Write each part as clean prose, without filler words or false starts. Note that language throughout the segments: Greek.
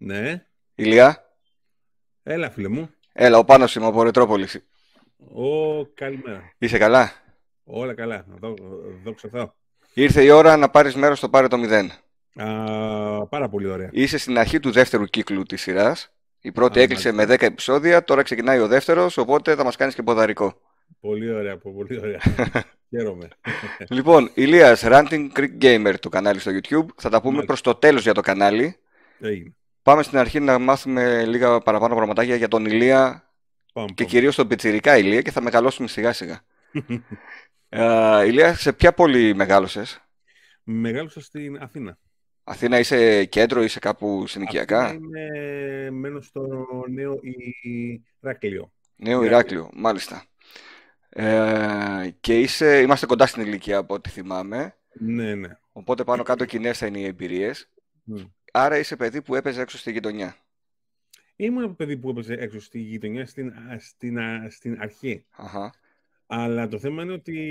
Ναι, Ηλία, έλα φίλε μου. έλα, ο Πάνος είμαι από Ρετρόπολη. Καλημέρα. Είσαι καλά? Όλα καλά. Δόξα τω Θεώ. Ήρθε η ώρα να πάρεις μέρος στο Πάρε το 0. Πάρα πολύ ωραία. Είσαι στην αρχή του δεύτερου κύκλου της σειράς. Η πρώτη έκλεισε με Μάλιστα. 10 επεισόδια, τώρα ξεκινάει ο δεύτερος, οπότε θα μας κάνεις και ποδαρικό. Πολύ ωραία, πολύ ωραία. Χαίρομαι. Λοιπόν, Ηλίας, Ranting Creek Gamer το κανάλι στο YouTube. Θα τα πούμε Μάλιστα. προς το τέλος για το κανάλι. Έγινε. Πάμε στην αρχή να μάθουμε λίγα παραπάνω πραγματάκια για τον Ηλία και Πάμε. κυρίως τον πιτσιρικά Ηλία και θα μεγαλώσουμε σιγά σιγά. Ηλία, σε ποια πόλη μεγάλωσες? Μεγάλωσα στην Αθήνα. Αθήνα, είσαι κέντρο, είσαι κάπου Αθήνα συνοικιακά? μένω στο νέο Ηράκλειο. Νέο Ηράκλειο. Ηράκλειο, μάλιστα. Και είμαστε κοντά στην ηλικία από ό,τι θυμάμαι. Ναι, ναι. Οπότε πάνω κάτω κοινές θα είναι οι εμπειρίες. Μμ. Άρα είσαι παιδί που έπαιζε έξω στη γειτονιά. Ήμουν ένα παιδί που έπαιζε έξω στη γειτονιά στην αρχή. Αχα. Αλλά το θέμα είναι ότι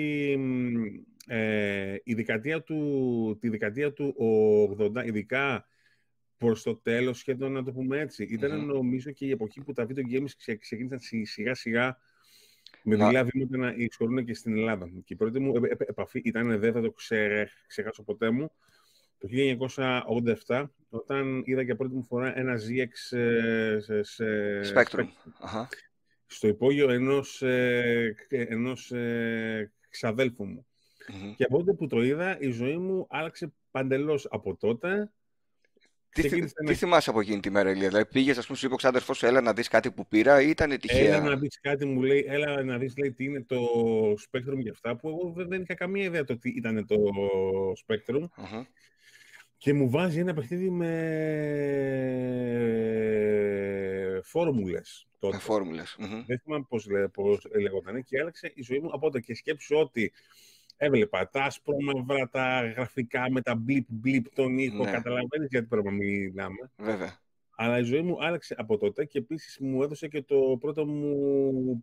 τη δεκαετία του 80, ειδικά προς το τέλος σχεδόν, να το πούμε έτσι, ήταν νομίζω και η εποχή που τα video games ξεκίνησαν σιγά σιγά με Να, δειλά βήματα να εισχωρούν και στην Ελλάδα. Και η πρώτη μου επαφή ήταν, δεν θα το ξεχάσω ποτέ μου, το 1987, όταν είδα για πρώτη μου φορά ένα ZX Spectrum. Spectrum Αχα. στο υπόγειο ενός ξαδέλφου μου. Μμμ. Και από τότε που το είδα, η ζωή μου άλλαξε παντελώς. Από τότε ξεκίνησε Τι θυμάσαι από εκείνη τη μέρα, Ηλία? Δηλαδή πήγες, ας πούμε, σου είπε ο ξάδερφός σου, έλα να δεις κάτι που πήρα, ή ήταν έλα να τυχαία? δεις κάτι, μου λέει, έλα να δεις, λέει, τι είναι το Spectrum για αυτά, που εγώ δεν είχα καμία ιδέα το τι ήταν το Spectrum. Αχα. Και μου βάζει ένα παιχνίδι με φόρμουλες Με τότε. φόρμουλες. Δεν θυμάμαι πώς λεγόταν, και άλλαξε η ζωή μου από τότε. Και σκέψου ότι έβλεπα τα άσπρο-μαύρα, τα γραφικά με τα blip τον ήχο. Ναι, Καταλαβαίνεις γιατί πρέπει να μιλάμε. βέβαια. Αλλά η ζωή μου άλλαξε από τότε και επίσης μου έδωσε και το πρώτο μου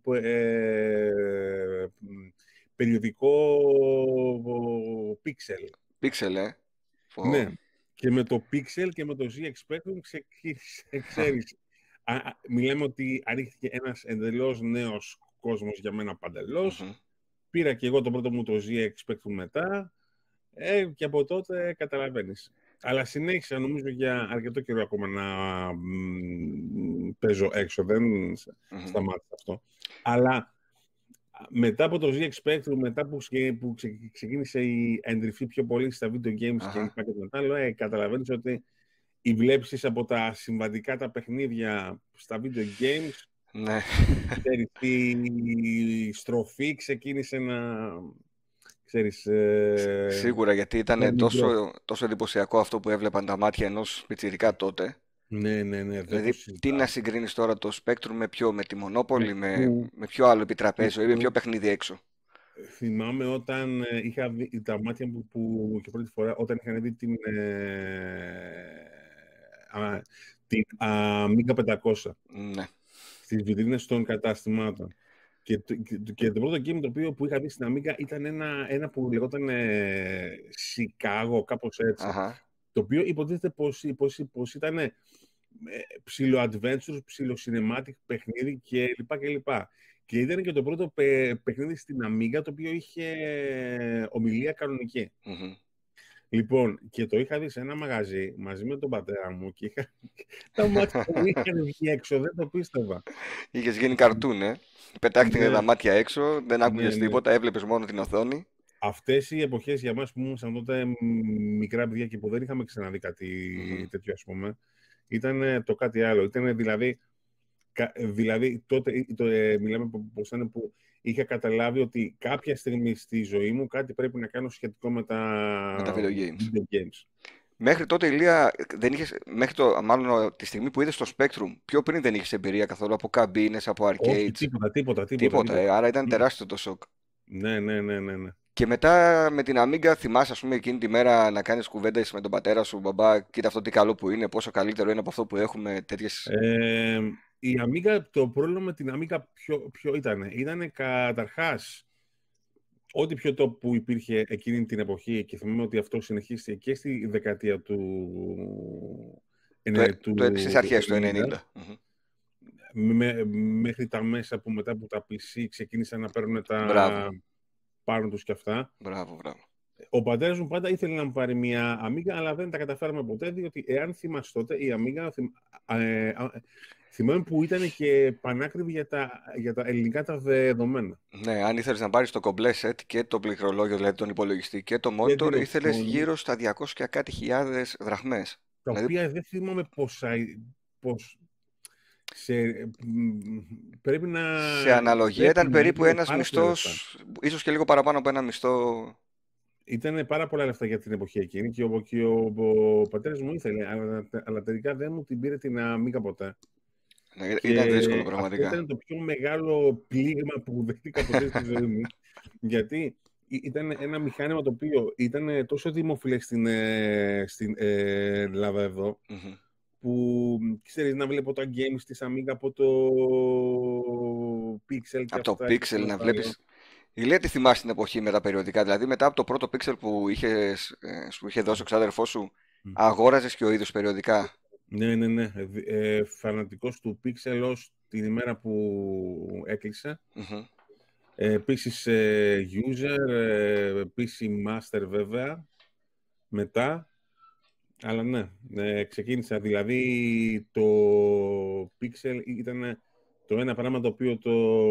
περιοδικό Pixel. Πίξελ, Ναι. Και με το Pixel και με το ZX Spectrum ξέρεις, μιλάμε ότι ανοίχθηκε ένας εντελώς νέος κόσμος για μένα παντελώς. Μμμ. Πήρα και εγώ το πρώτο μου το ZX Spectrum μετά και από τότε καταλαβαίνεις. Αλλά συνέχισα νομίζω για αρκετό καιρό ακόμα να παίζω έξω, δεν Μμμ. σταμάτησα αυτό. Αλλά μετά από το ZX Spectrum, μετά που ξεκίνησε η εντρυφή πιο πολύ στα video games και Αχα. λοιπά και μετά, καταλαβαίνεις ότι οι βλέψεις από τα συμβατικά τα παιχνίδια στα video games, Ναι. ξέρεις, η στροφή ξεκίνησε να, ξέρεις, Σίγουρα, γιατί ήταν μικρό. τόσο εντυπωσιακό αυτό που έβλεπαν τα μάτια ενός πιτσιρικά τότε. Ναι, δεν το Δηλαδή, τι να συζητάω. συγκρίνεις τώρα το Spectrum με ποιο, με τη Monopoly, Που, με ποιο άλλο επιτραπέζιο ή με ποιο που παιχνίδι έξω? θυμάμαι όταν είχα δει τα μάτια μου που και πρώτη φορά, όταν είχαν δει την Amiga 500 Ναι. στις βιτρίνες των καταστημάτων. Και το πρώτο game το οποίο που είχα δει στην Amiga ήταν ένα που λεγόταν Chicago, κάπως έτσι. Αχα. Το οποίο υποτίθεται πως ήταν ψιλο-adventure, ψιλο-cinematic παιχνίδι κλπ. Και ήταν και το πρώτο παιχνίδι στην Amiga το οποίο είχε ομιλία κανονική. Μμμ. Λοιπόν, και το είχα δει σε ένα μαγαζί μαζί με τον πατέρα μου και τα μάτια μου είχαν βγει έξω, δεν το πίστευα. Είχες γίνει καρτούν. Πετάχτηκαν τα Ναι, μάτια έξω, δεν άκουγες ναι. τίποτα, έβλεπες μόνο την οθόνη. Αυτές οι εποχές για μας που ήμασταν τότε μικρά παιδιά και που δεν είχαμε ξαναδεί κάτι Μμμ. τέτοιο, ας πούμε, ήταν το κάτι άλλο. Ήταν δηλαδή τότε μιλάμε πως ήταν που είχα καταλάβει ότι κάποια στιγμή στη ζωή μου κάτι πρέπει να κάνω σχετικό με Με τα video games. video games. Μέχρι τότε, Ηλία, δεν είχες, μάλλον τη στιγμή που είδες το Spectrum, πιο πριν δεν είχες εμπειρία καθόλου από καμπίνες, από Όχι, arcades, τίποτα. τίποτα, άρα ήταν τεράστιο το σοκ. Ναι. Και μετά με την Amiga θυμάσαι, ας πούμε, εκείνη τη μέρα να κάνεις κουβέντες με τον πατέρα σου, μπαμπά, κοίτα αυτό τι καλό που είναι, πόσο καλύτερο είναι από αυτό που έχουμε, τέτοιες. Η Amiga, το πρόβλημα με την Amiga ποιο ήταν? Ήτανε καταρχάς ό,τι πιο top που υπήρχε εκείνη την εποχή, και θυμάμαι ότι αυτό συνεχίστηκε και στη δεκαετία του Το στις αρχές του 90. Μέχρι τα μέσα που μετά από τα PC ξεκίνησαν να παίρνουν τα Μπράβο. πάνω τους και αυτά. Μπράβο. Ο πατέρας μου πάντα ήθελε να μου πάρει μια Amiga, αλλά δεν τα καταφέραμε ποτέ, διότι εάν θυμάσαι τότε, η Amiga θυμάμαι που ήταν και πανάκριβη για τα ελληνικά τα δεδομένα. Ναι, αν ήθελες να πάρεις το κομπλέ set και το πληκτρολόγιο, δηλαδή τον υπολογιστή και το monitor, ήθελες γύρω στα 200 και κάτι χιλιάδες δραχμές. Τα οποία δεν θυμάμαι πρέπει να... Σε αναλογία ήταν περίπου ένας μισθός, ίσως και λίγο παραπάνω από ένα μισθό. Ήταν πάρα πολλά λεφτά για την εποχή εκείνη και ο πατέρας μου ήθελε, αλλά τελικά δεν μου την πήρε την Amiga ποτέ. Ήταν δύσκολο πραγματικά. Αυτό ήταν το πιο μεγάλο πλήγμα που δέχτηκα ποτέ στη ζωή μου. Γιατί ήταν ένα μηχάνημα το οποίο ήταν τόσο δημοφιλές στην Ελλάδα εδώ, που ξέρεις να βλέπω τα games της Amiga από το Pixel και από το Pixel να βλέπεις. Ηλία, τι θυμάσαι την εποχή με τα περιοδικά? Δηλαδή μετά από το πρώτο Pixel που είχε δώσει ο ξάδερφός σου, αγόραζες και ο ίδιος περιοδικά? Ναι. Φανατικός του Pixel ως την ημέρα που έκλεισε. Επίσης user, PC Master βέβαια, μετά. Αλλά ναι, ξεκίνησα. Δηλαδή το Pixel ήταν το ένα πράγμα το οποίο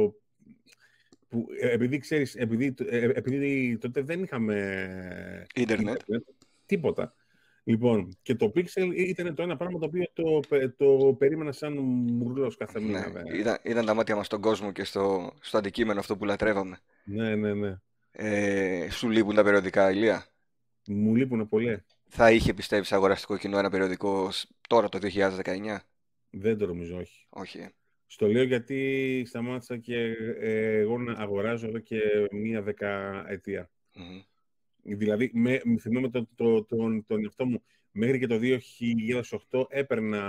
επειδή ξέρεις, επειδή τότε δεν είχαμε ίντερνετ, τίποτα. Λοιπόν, και το Pixel ήταν το ένα πράγμα το οποίο το περίμενα σαν μουρλός κάθε μήνα. Ήταν τα μάτια μας στον κόσμο και στο αντικείμενο αυτό που λατρεύαμε. Ναι. Σου λείπουν τα περιοδικά, Ηλία? Μου λείπουν πολύ. Θα είχε, πιστεύεις, αγοραστικό κοινό ένα περιοδικό τώρα το 2019? Δεν το νομίζω, όχι. Στο λέω γιατί σταμάτησα και εγώ να αγοράζω εδώ και μία δεκαετία. Δηλαδή, θυμάμαι τον εαυτό μου, μέχρι και το 2008 έπαιρνα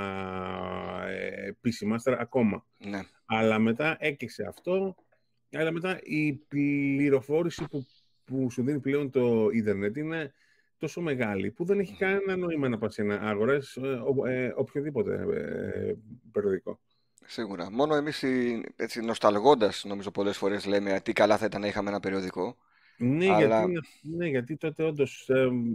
PC Master ακόμα. Ναι. Αλλά μετά έκλεισε αυτό, αλλά μετά η πληροφόρηση που σου δίνει πλέον το ίντερνετ είναι τόσο μεγάλη, που δεν έχει κανένα νόημα να πας να αγοράσεις οποιοδήποτε περιοδικό. Σίγουρα. Μόνο εμείς, έτσι, νοσταλγώντας, νομίζω πολλές φορές λέμε τι καλά θα ήταν να είχαμε ένα περιοδικό. Ναι, αλλά... γιατί τότε όντως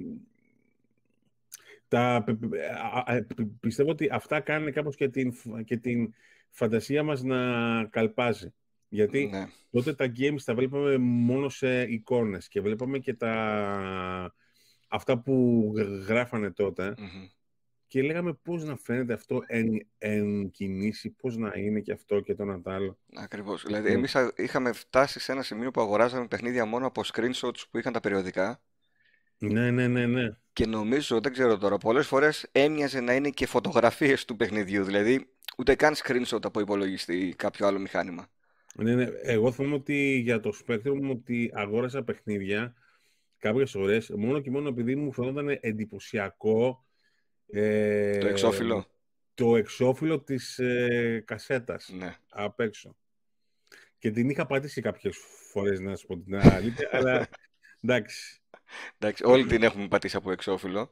πιστεύω ότι αυτά κάνουν κάπως και την φαντασία μας να καλπάζει. Γιατί τότε τα games τα βλέπαμε μόνο σε εικόνες και βλέπαμε και αυτά που γράφανε τότε και λέγαμε πώς να φαίνεται αυτό εν κινήσει, πώς να είναι και αυτό και το ένα τ' άλλο. Ακριβώς. Δηλαδή εμείς είχαμε φτάσει σε ένα σημείο που αγοράζαμε παιχνίδια μόνο από screenshots που είχαν τα περιοδικά. Ναι. Και νομίζω, δεν ξέρω τώρα, πολλές φορές έμοιαζε να είναι και φωτογραφίες του παιχνιδιού. Δηλαδή ούτε καν screenshot από υπολογιστή ή κάποιο άλλο μηχάνημα. Ναι. Εγώ θυμάμαι ότι για το Spectrum ότι αγόρασα παιχνίδια κάποιες ώρες μόνο και μόνο επειδή μου φαινόταν εντυπωσιακό το εξώφυλλο. Το εξώφυλλο της κασέτας απ' έξω. Και την είχα πατήσει κάποιες φορές, να σου πω την αλήθεια, αλλά εντάξει. Όλοι την έχουμε πατήσει από εξώφυλλο.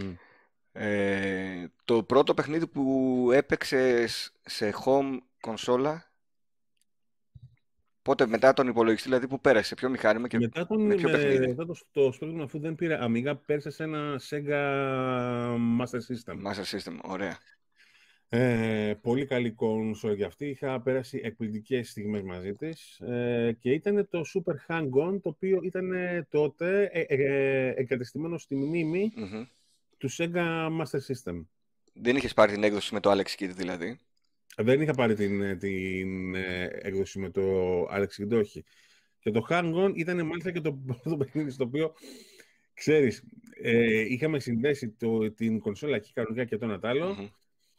Το πρώτο παιχνίδι που έπαιξες σε home κονσόλα, πότε, μετά τον υπολογιστή, δηλαδή που πέρασε, ποιο μηχάνημα και μετά ποιο παιχνίδι? Μετά το Spectrum, αφού δεν πήρα Amiga, πέρασε σε ένα Sega Master System. Master System, ωραία. Πολύ καλή κονσόλα για αυτή. Είχα πέρασει εκπληκτικές στιγμές μαζί της και ήταν το Super Hang-On, το οποίο ήταν τότε εγκατεστημένο στη μνήμη του Sega Master System. Δεν είχες πάρει την έκδοση με το Alex Kidd δηλαδή? Δεν είχα πάρει την έκδοση με το Alex Kidd, όχι. Και το Hang-On ήταν μάλιστα και το πρώτο παιχνίδι στο οποίο, ξέρεις, είχαμε συνδέσει την κονσόλα εκεί κανονικά και το ένα τ' άλλο.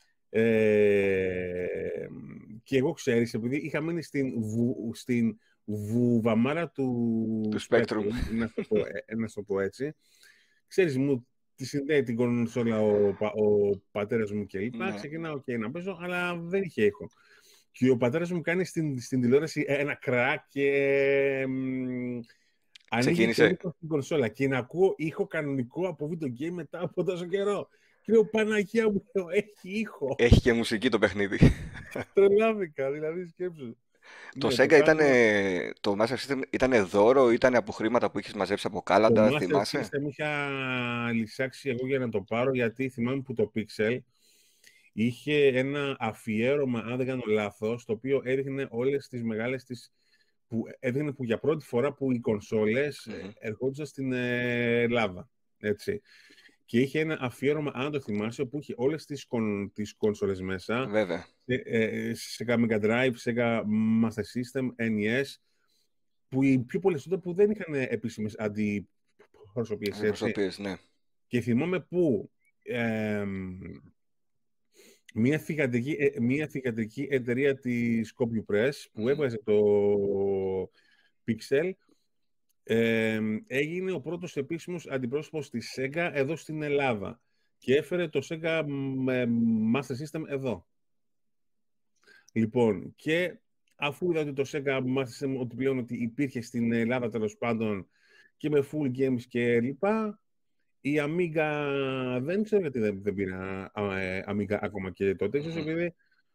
Και εγώ, ξέρεις, επειδή είχα μείνει στην βουβαμάρα του Spectrum, να το πω έτσι, ξέρεις, μου τη συνδέει την κονσόλα ο πατέρας μου και λοιπά, ξεκινάω και να παίζω, αλλά δεν είχε ήχο. Και ο πατέρας μου κάνει στην τηλεόραση ένα κρακ και ανοίγει την κονσόλα και να ακούω ήχο κανονικό από video game μετά από τόσο καιρό. Λέω, Παναγία μου, έχει ήχο. Έχει και μουσική το παιχνίδι. Τρελάθηκα, δηλαδή σκέψου. Το Ναι, Sega κάνω... το Master System ήταν δώρο, ήταν από χρήματα που είχες μαζέψει από Το κάλαντα, Master θυμάσαι? System είχα λησάξει εγώ για να το πάρω, γιατί θυμάμαι που το Pixel είχε ένα αφιέρωμα, αν δεν κάνω λάθος, το οποίο έδειχνε όλες τις μεγάλες που έδειχνε που για πρώτη φορά που οι κονσόλες ερχόντουσαν στην Ελλάδα. Έτσι. Και είχε ένα αφιέρωμα, αν το θυμάσαι, που είχε όλες τις κονσόλες μέσα. Βέβαια. Sega Mega Drive, Sega Master System, NES, που οι πιο πολλές τότε που δεν είχαν επίσημες αντιπροσωπείες. Ναι. Και θυμάμαι που μια θυγατρική εταιρεία της CopyPress που έβγαζε το Pixel έγινε ο πρώτος επίσημος αντιπρόσωπος της Sega εδώ στην Ελλάδα και έφερε το Sega Master System εδώ. Λοιπόν, και αφού είδα ότι το Sega Master System ότι πλέον ότι υπήρχε στην Ελλάδα τέλος πάντων και με full games και λοιπά, η Amiga δεν ξέρω γιατί δεν πήρα Amiga ακόμα και τότε, ίσως επειδή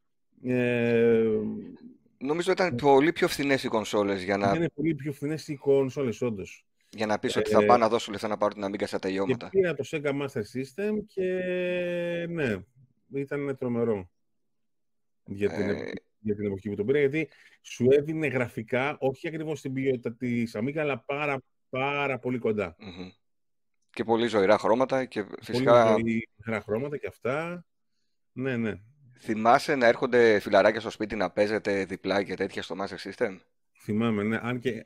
νομίζω ήταν πολύ πιο φθηνές οι κονσόλες για να... Είναι πολύ πιο φθηνές οι κονσόλες, όντως. Για να πεις ότι θα πάω να δώσω λεφτά να πάρω την Amiga στα τελειώματα. Και πήρα το Sega Master System και ναι, ήταν τρομερό για την εποχή που το πήρα, γιατί σου έδινε γραφικά, όχι ακριβώς στην ποιότητα της Amiga, αλλά πάρα πολύ κοντά. Και πολύ ζωηρά χρώματα και φυσικά... Πολύ ζωηρά χρώματα και αυτά. Ναι. Θυμάσαι να έρχονται φιλαράκια στο σπίτι να παίζετε διπλά και τέτοια στο Master System? Θυμάμαι, ναι. Αν και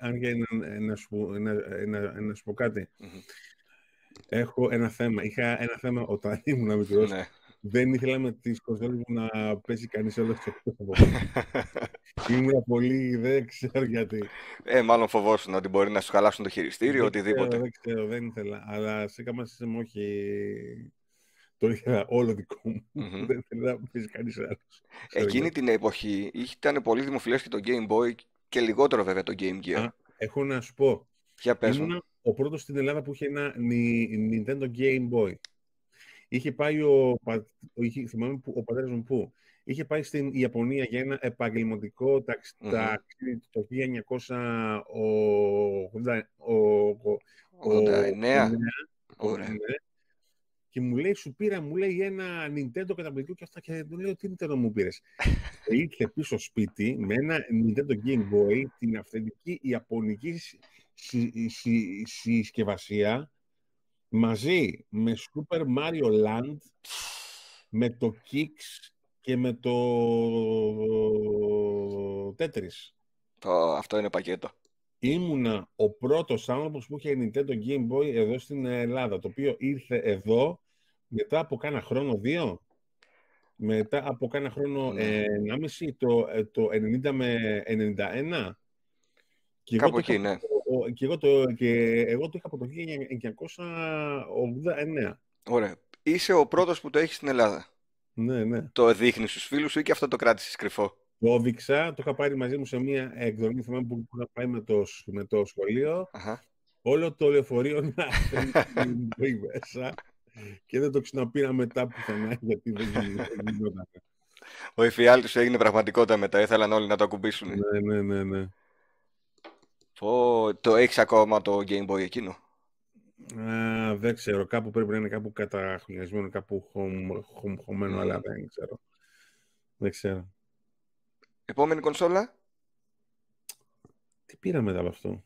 να σου πω κάτι. Έχω ένα θέμα. Είχα ένα θέμα όταν ήμουν μικρός. Ναι. Δεν ήθελα με τις κονσόλες μου να παίζει κανείς όλο το κόσμο. Ήμουν πολύ, δεν ξέρω γιατί. Μάλλον φοβόσουν ότι μπορεί να σου χαλάσουν το χειριστήριο, οτιδήποτε. Δεν ξέρω, δεν ήθελα. Αλλά σε κάμα σύστημα όχι. Το ήθελα όλο δικό μου. Δεν ήθελα να παίζει κανείς άλλος. Εκείνη την εποχή ήταν πολύ δημοφιλές και το Game Boy και λιγότερο βέβαια το Game Gear. Έχω να σου πω. Για πες μου. Ήμουν ο πρώτος στην Ελλάδα που είχε ένα Nintendo Game Boy. Είχε πάει θυμάμαι ο πατέρας μου που είχε πάει στην Ιαπωνία για ένα επαγγελματικό ταξίδι το 1989. Και μου λέει, μου λέει ένα Nintendo καταπληκτικό και αυτά. Και του λέω, τι Nintendo μου πήρες? Ήρθε πίσω σπίτι με ένα Nintendo Game Boy, την αυθεντική ιαπωνική συσκευασία, μαζί με Super Mario Land, με το Kicks και με το Tetris. Αυτό είναι πακέτο. Ήμουνα ο πρώτος άνθρωπος που είχε Nintendo Game Boy εδώ στην Ελλάδα, το οποίο ήρθε εδώ μετά από κάνα χρόνο, 2. Μετά από κάνα χρόνο 1,5, το 90 με 91. Και κάπου εκεί, ναι. Και εγώ το είχα από το 1989. Ωραία. Είσαι ο πρώτος που το έχει στην Ελλάδα. Ναι. Το δείχνεις στους φίλους σου ή και αυτό το κράτησες κρυφό? Το έδειξα, το είχα πάρει μαζί μου σε μια εκδρομή, θυμάμαι που είχα πάει με το σχολείο. Όλο το λεωφορείο να μπει μέσα και δεν το ξαναπήρα μετά πουθενά, γιατί δεν γινόταν. Ο εφιάλτης σου έγινε πραγματικότητα μετά, ήθελαν όλοι να το ακουμπήσουν. Ναι. Το έχεις ακόμα το Game Boy εκείνο? Δεν ξέρω, κάπου πρέπει να είναι κάπου καταχρονιασμένο, κάπου χωμένο, αλλά δεν ξέρω. Επόμενη κονσόλα? Τι πήρα μετά από αυτό?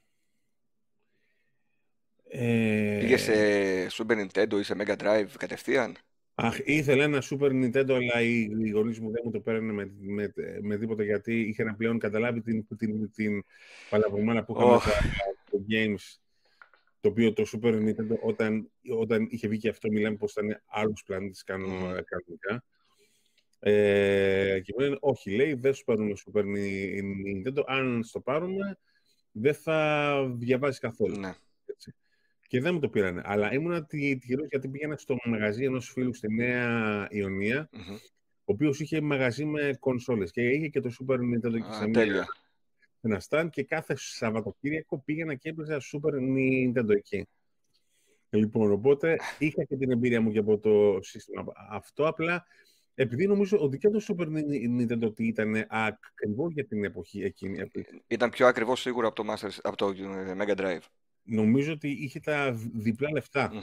Πήγες σε Super Nintendo ή σε Mega Drive κατευθείαν? Ήθελα ένα Super Nintendo, αλλά οι γονείς μου δεν μου το παίρνουν με τίποτα, γιατί είχα να πλέον καταλάβει την παλαβομάνα που είχαμε τα games, το οποίο το Super Nintendo όταν είχε βγει και αυτό, μιλάμε πως ήταν άλλους πλανήτες κανονικά. Και μου λένε, όχι, λέει, δεν σου παίρνουμε Super Nintendo, αν στο πάρουμε δεν θα διαβάζεις καθόλου. Ναι. Έτσι. Και δεν μου το πήρανε. Αλλά ήμουνα τυχερός, γιατί πήγαινα στο μαγαζί ενός φίλου στη Νέα Ιωνία, ο οποίος είχε μαγαζί με κονσόλες και είχε και το Super Nintendo και σε ένα stand, και κάθε Σαββατοκύριακο πήγαινα και έπαιζα Super Nintendo εκεί. Λοιπόν, οπότε είχα και την εμπειρία μου και από το σύστημα αυτό, απλά επειδή νομίζω ότι και το Super Nintendo ήταν ακριβό για την εποχή εκείνη. Ήταν πιο ακριβό σίγουρα από το Mega Drive. Νομίζω ότι είχε τα διπλά λεφτά.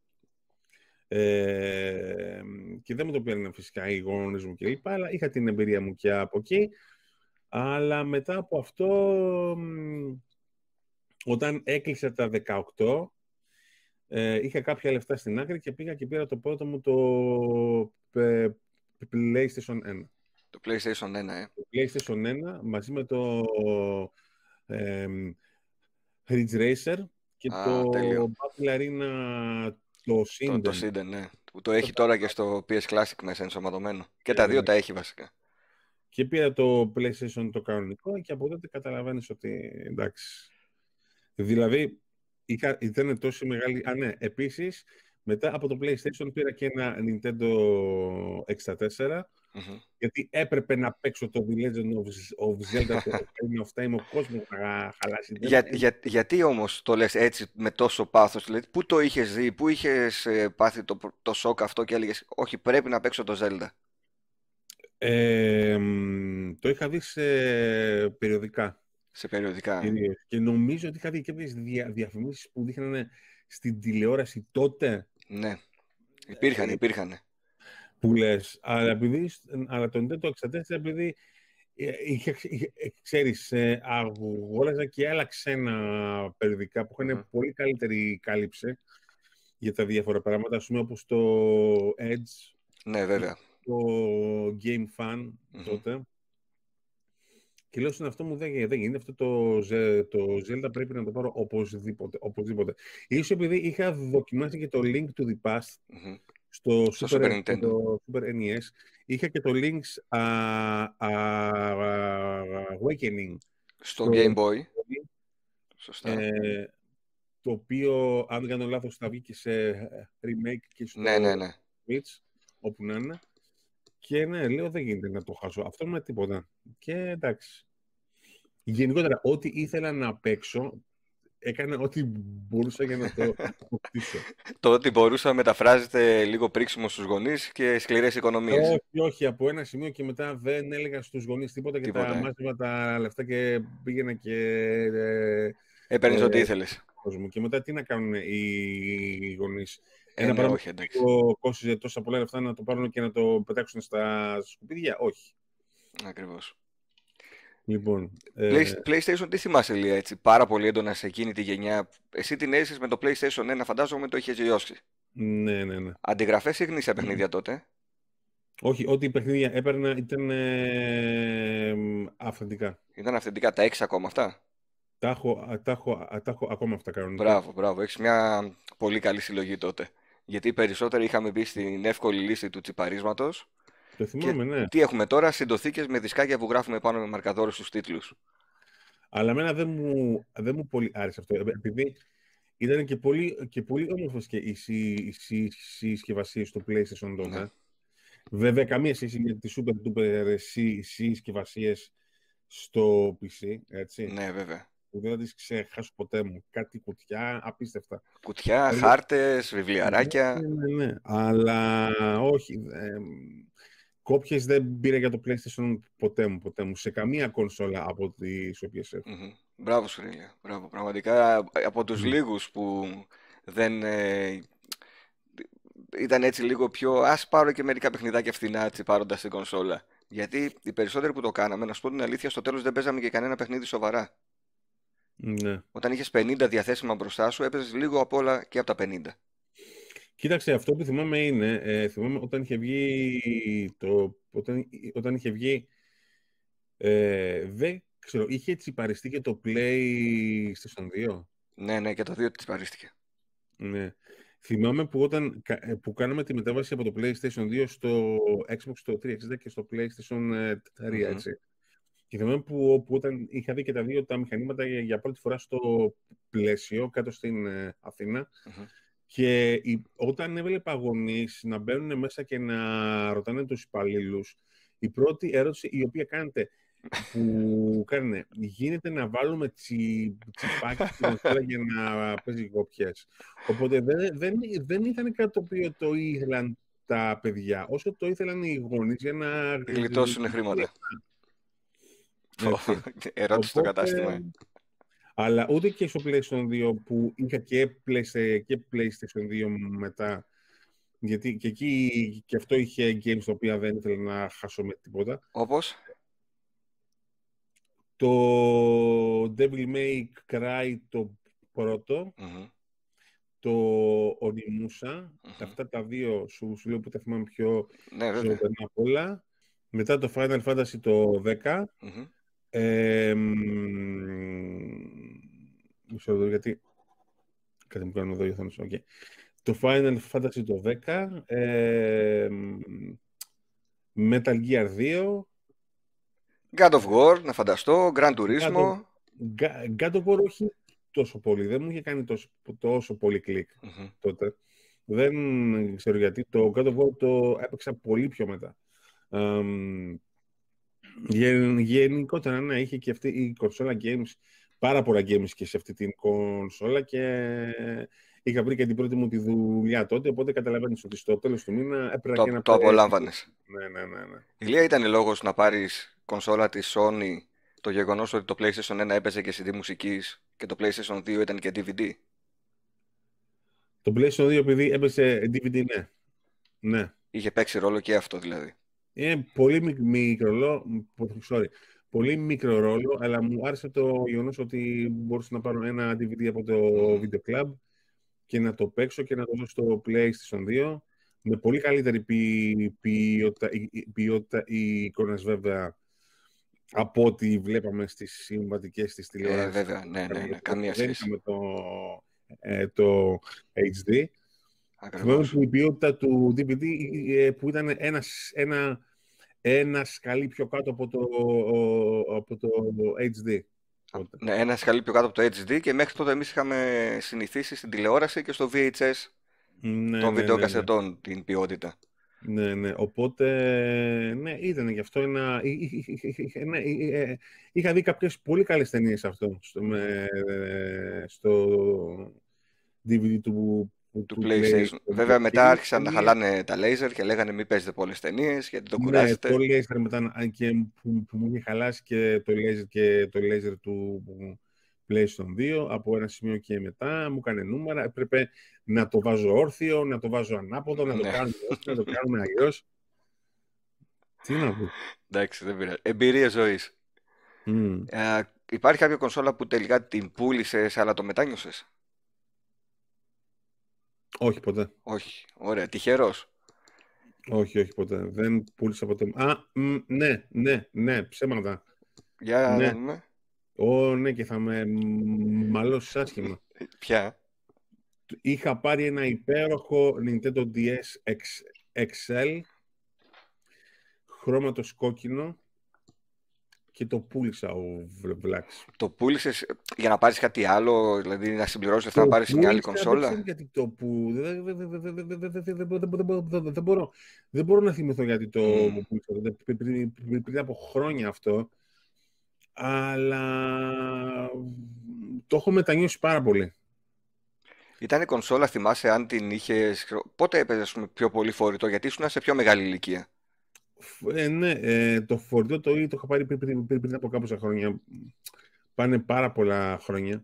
Και δεν μου το πήραν φυσικά οι γονείς μου κλπ. Αλλά είχα την εμπειρία μου και από εκεί. Αλλά μετά από αυτό, όταν έκλεισα τα 18, είχα κάποια λεφτά στην άκρη και πήγα και πήρα το πρώτο μου το PlayStation 1. Το PlayStation 1, Το PlayStation 1 μαζί με το Ridge Racer και το Battle Arena το Sinden. Το Sinden, ναι. Που το έχει τώρα και στο PS Classic μέσα ενσωματωμένο. Και τα δύο τα έχει βασικά. Και πήρα το PlayStation το κανονικό και από τότε καταλαβαίνεις ότι εντάξει. Δηλαδή ήταν τόσο μεγάλη... ναι, επίσης μετά από το PlayStation πήρα και ένα Nintendo 64 γιατί έπρεπε να παίξω το The Legend of Zelda το Ocarina of Time, ο κόσμος να χαλάσει. Γιατί όμως το λες έτσι με τόσο πάθος, δηλαδή, πού το είχες δει, πού είχες πάθει το σοκ αυτό και έλεγες όχι πρέπει να παίξω το Zelda? Το είχα δει σε περιοδικά. Σε περιοδικά. Και νομίζω ότι είχα δει και τις διαφημίσεις που δείχνανε στην τηλεόραση τότε. Ναι, υπήρχαν. Που λες, αλλά το Nintendo 64 επειδή ξέρεις, αγόραζα και άλλα ξένα περιοδικά που είχαν πολύ καλύτερη κάλυψη για τα διάφορα πράγματα, ας πούμε όπως το Edge. Ναι, βέβαια. Το Game Fan τότε. Και λέω στον αυτό μου δεν γίνεται αυτό το Zelda, πρέπει να το πάρω οπωσδήποτε. Ίσως επειδή είχα δοκιμάσει και το Link to the Past στο Super Nintendo. Το Super NES, είχα και το Link's Awakening στο Game Boy. Σωστά. Το οποίο, αν δεν κάνω λάθος, θα βγει και σε remake και στο Switch, όπου να είναι. Και ναι, λέω δεν γίνεται να το χάσω. Αυτό με τίποτα. Και εντάξει. Γενικότερα, ό,τι ήθελα να παίξω, έκανα ό,τι μπορούσα για να το αποκτήσω. Το ό,τι μπορούσα μεταφράζεται λίγο πρίξιμο στους γονείς και σκληρές οικονομίες. Όχι, από ένα σημείο και μετά δεν έλεγα στους γονείς τίποτα και τα μάζευα τα λεφτά και πήγαινα και... Έπαιρνες ό,τι ήθελες. Και μετά τι να κάνουν οι γονείς? Ένα πράγμα που κόστιζε τόσα πολλά λεφτά να το πάρουν και να το πετάξουν στα σκουπίδια? Όχι. Ακριβώς. Λοιπόν, PlayStation, τι θυμάσαι Λία, έτσι, πάρα πολύ έντονα σε εκείνη τη γενιά? Εσύ την έζησες με το PlayStation 1, φαντάζομαι το είχες λιώσει. Ναι. Αντιγραφές ή γνήσια παιχνίδια τότε? Όχι, ό,τι παιχνίδια έπαιρνα ήταν αυθεντικά. Ήταν αυθεντικά, τα έχεις ακόμα αυτά? Τα έχω ακόμα αυτά κανονικά. Μπράβο, έχεις μια πολύ καλή συλλογή τότε. Γιατί οι περισσότεροι είχαμε μπει στην εύκολη λύση του τσιπαρίσματος. Το θυμάμαι, ναι. Τι έχουμε τώρα? Συντοθήκες με δισκάκια που γράφουμε πάνω με μαρκαδόρους στους τίτλους. Αλλά εμένα δεν μου πολύ άρεσε αυτό. Επειδή ήταν και πολύ όμορφες και οι συσκευασίες στο PlayStation τότε. Ναι. Βέβαια, καμία σχέση με τις super duper συσκευασίες στο PC, έτσι. Ναι, βέβαια. Που δεν θα τις ξεχάσω ποτέ μου. Κάτι κουτιά απίστευτα. Κουτιά, χάρτες, βιβλιαράκια. Ναι. Αλλά όχι. Κόπιες δεν πήρα για το PlayStation ποτέ μου. Σε καμία κονσόλα από τις οποίες έχω. Μπράβο σου, Ρίλια. Μπράβο. Πραγματικά από τους λίγους που δεν... ήταν έτσι λίγο πιο... Ας πάρω και μερικά παιχνιδάκια φθηνά έτσι πάροντας την κονσόλα. Γιατί οι περισσότεροι που το κάναμε, να σου πω την αλήθεια, στο τέλος δεν παίζαμε και κανένα παιχνίδι σοβαρά. Ναι. Όταν είχες 50 διαθέσιμα μπροστά σου, έπαιζες λίγο απ' όλα και από τα 50. Κοίταξε, αυτό που θυμάμαι είναι, θυμάμαι όταν είχε βγει όταν είχε βγει, δεν ξέρω, είχε τσιπαριστεί και το PlayStation 2. Ναι, και το 2 τσιπαρίστηκε. Ναι. Θυμάμαι που κάναμε τη μετάβαση από το PlayStation 2 στο Xbox το 360 και στο PlayStation 3, έτσι. Και θυμάμαι που όταν είχα δει και τα δύο τα μηχανήματα για πρώτη φορά στο πλαίσιο κάτω στην Αθήνα, και όταν έβλεπα γονείς να μπαίνουν μέσα και να ρωτάνε τους υπαλλήλους, η πρώτη ερώτηση η οποία κάνετε, που κάνουν. Γίνεται να βάλουμε τσιπάκι στην κονσόλα για να παίζει κόπιες. Οπότε δεν ήταν κάτι το οποίο το ήθελαν τα παιδιά, όσο το ήθελαν οι γονείς για να Γλιτώσουν χρήματα. Έτσι. Ερώτηση στο κατάστημα. Αλλά ούτε και στο PlayStation 2 που είχα και PlayStation 2 μετά. Γιατί και εκεί και αυτό είχε games τα οποία δεν ήθελα να χάσω με τίποτα. Όπως? Το Devil May Cry το πρώτο, το Onimusha, αυτά τα δύο σου λέω που τα θυμάμαι πιο ζωντανά απ' όλα. Μετά το Final Fantasy το 10. Μισό λεπτό, γιατί κάτι μου κάνω εδώ η οθόνη. Okay. Το Final Fantasy το 10, Metal Gear 2, God of War, να φανταστώ, Gran Turismo. God of War όχι τόσο πολύ, δεν μου είχε κάνει τόσο πολύ κλικ τότε. Δεν ξέρω γιατί, το God of War το έπαιξα πολύ πιο μετά. Γενικότερα, ναι, είχε και αυτή η κονσόλα games, πάρα πολλά games και σε αυτή την κονσόλα και είχα βρει και την πρώτη μου τη δουλειά τότε, οπότε καταλαβαίνεις ότι στο τέλος του μήνα έπρεπε και να το απολάμβανες. Ναι. Ηλία, ήταν λόγος να πάρεις κονσόλα της Sony το γεγονός ότι το PlayStation 1 έπαιζε και CD μουσικής και το PlayStation 2 ήταν και DVD? Το PlayStation 2 επειδή έπαιζε DVD, ναι. Είχε παίξει ρόλο και αυτό δηλαδή? Είναι πολύ μικρό ρόλο, αλλά μου άρεσε το γεγονός ότι μπορούσα να πάρω ένα DVD από το Video Club και να το παίξω και να το δώσω στο PlayStation 2 με πολύ καλύτερη ποιότητα εικόνας βέβαια από ό,τι βλέπαμε στις συμβατικές της τηλεόρασεις. Βέβαια, ναι, καμία σχέση. Με το HD. Θυμάμαι που η ποιότητα του DVD που ήταν ένα σκαλί πιο κάτω από το HD. Ναι, ένα σκαλί πιο κάτω από το HD και μέχρι τότε εμείς είχαμε συνηθίσει στην τηλεόραση και στο VHS των βιντεοκασετών την ποιότητα. Ναι. Οπότε, ναι, ήταν γι' αυτό ένα... Είχα δει κάποιες πολύ καλές ταινίες αυτό στο DVD του PlayStation. Βέβαια μετά άρχισαν να χαλάνε τα laser και λέγανε μην παίζετε πολλές ταινίες γιατί το κουράζετε. Ναι, το laser μετά και που μου είχε χαλάσει και το laser του PlayStation 2 από ένα σημείο και μετά μου έκανε νούμερα. Έπρεπε να το βάζω όρθιο, να το βάζω ανάποδο, να το κάνουμε όρθιο, να το κάνουμε αλλιώς. Τι να πω. Εντάξει, δεν πειράζει. Εμπειρία ζωής. Υπάρχει κάποια κονσόλα που τελικά την πούλησες αλλά το μετάνιωσες? Όχι ποτέ. Όχι. Ωραία. Τυχερός? Όχι ποτέ. Δεν πούλησα ποτέ. Ναι, ψέματα. Για να δούμε. Ναι, και θα με μαλώσεις άσχημα. Ποια? Είχα πάρει ένα υπέροχο Nintendo DS XL χρώματος κόκκινο και το πούλησα ο Βλάξ. Το πούλησες για να πάρεις κάτι άλλο, δηλαδή να συμπληρώσεις αυτά, να πάρεις μια άλλη κονσόλα? Δεν ξέρω γιατί δεν μπορώ να θυμηθώ γιατί το πούλησα. Πριν από χρόνια αυτό. Αλλά το έχω μετανιώσει πάρα πολύ. Ήταν η κονσόλα, θυμάσαι, αν την είχες... Πότε έπαιζες πιο πολύ φορητό, γιατί ήσουν σε πιο μεγάλη ηλικία? Ναι, το φορητό το είχα πάρει πριν από κάποια χρόνια. Πάνε πάρα πολλά χρόνια.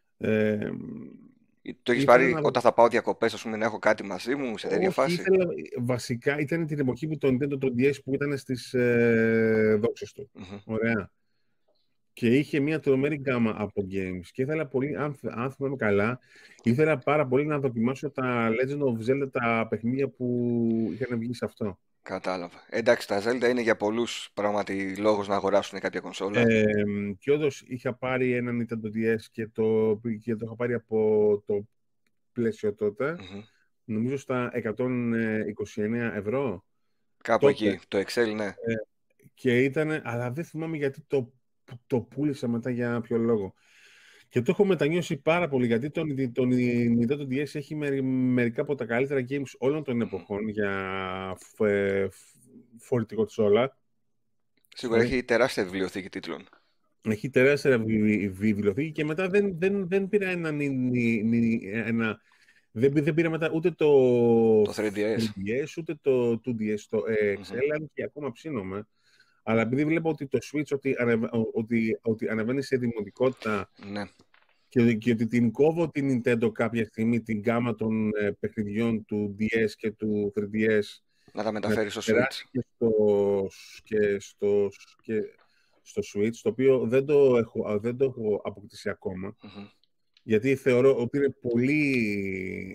Το έχεις πάρει όταν θα πάω διακοπές, ας πούμε, να έχω κάτι μαζί μου, σε τέτοια φάση? Βασικά ήταν την εποχή που το Nintendo το DS που ήταν στις δόξες του. Ωραία. Και είχε μια τρομερή γκάμα από games. Και ήθελα πολύ, αν θυμάμαι καλά, ήθελα πάρα πολύ να δοκιμάσω τα Legend of Zelda, τα παιχνίδια που είχαν βγει σε αυτό. Κατάλαβα. Εντάξει, τα Zelda είναι για πολλούς πράγματι λόγος να αγοράσουν κάποια κονσόλα. Και όντως είχα πάρει ένα Nintendo DS και το είχα πάρει από το πλαίσιο τότε. Νομίζω στα 129 ευρώ. Κάπου τότε. Εκεί, το Excel, ναι. Και ήταν, αλλά δεν θυμάμαι γιατί το πούλησα μετά για ποιο λόγο. Και το έχω μετανιώσει πάρα πολύ, γιατί το Nintendo DS έχει μερικά από τα καλύτερα games όλων των εποχών για φορητή κονσόλα. Σίγουρα έχει τεράστια βιβλιοθήκη τίτλων. Έχει τεράστια βιβλιοθήκη και μετά δεν πήρα δεν πήρα μετά ούτε το 3DS. ούτε το 2DS, το XL, και ακόμα ψήνομαι. Αλλά επειδή βλέπω ότι το Switch ότι ανεβαίνει σε δημοτικότητα, Ναι. και ότι την κόβω την Nintendo κάποια στιγμή, την γκάμα των παιχνιδιών του DS και του 3DS, Να τα μεταφέρει στο περάσει Switch. και στο Switch, το οποίο δεν το έχω αποκτήσει ακόμα, γιατί θεωρώ ότι είναι πολύ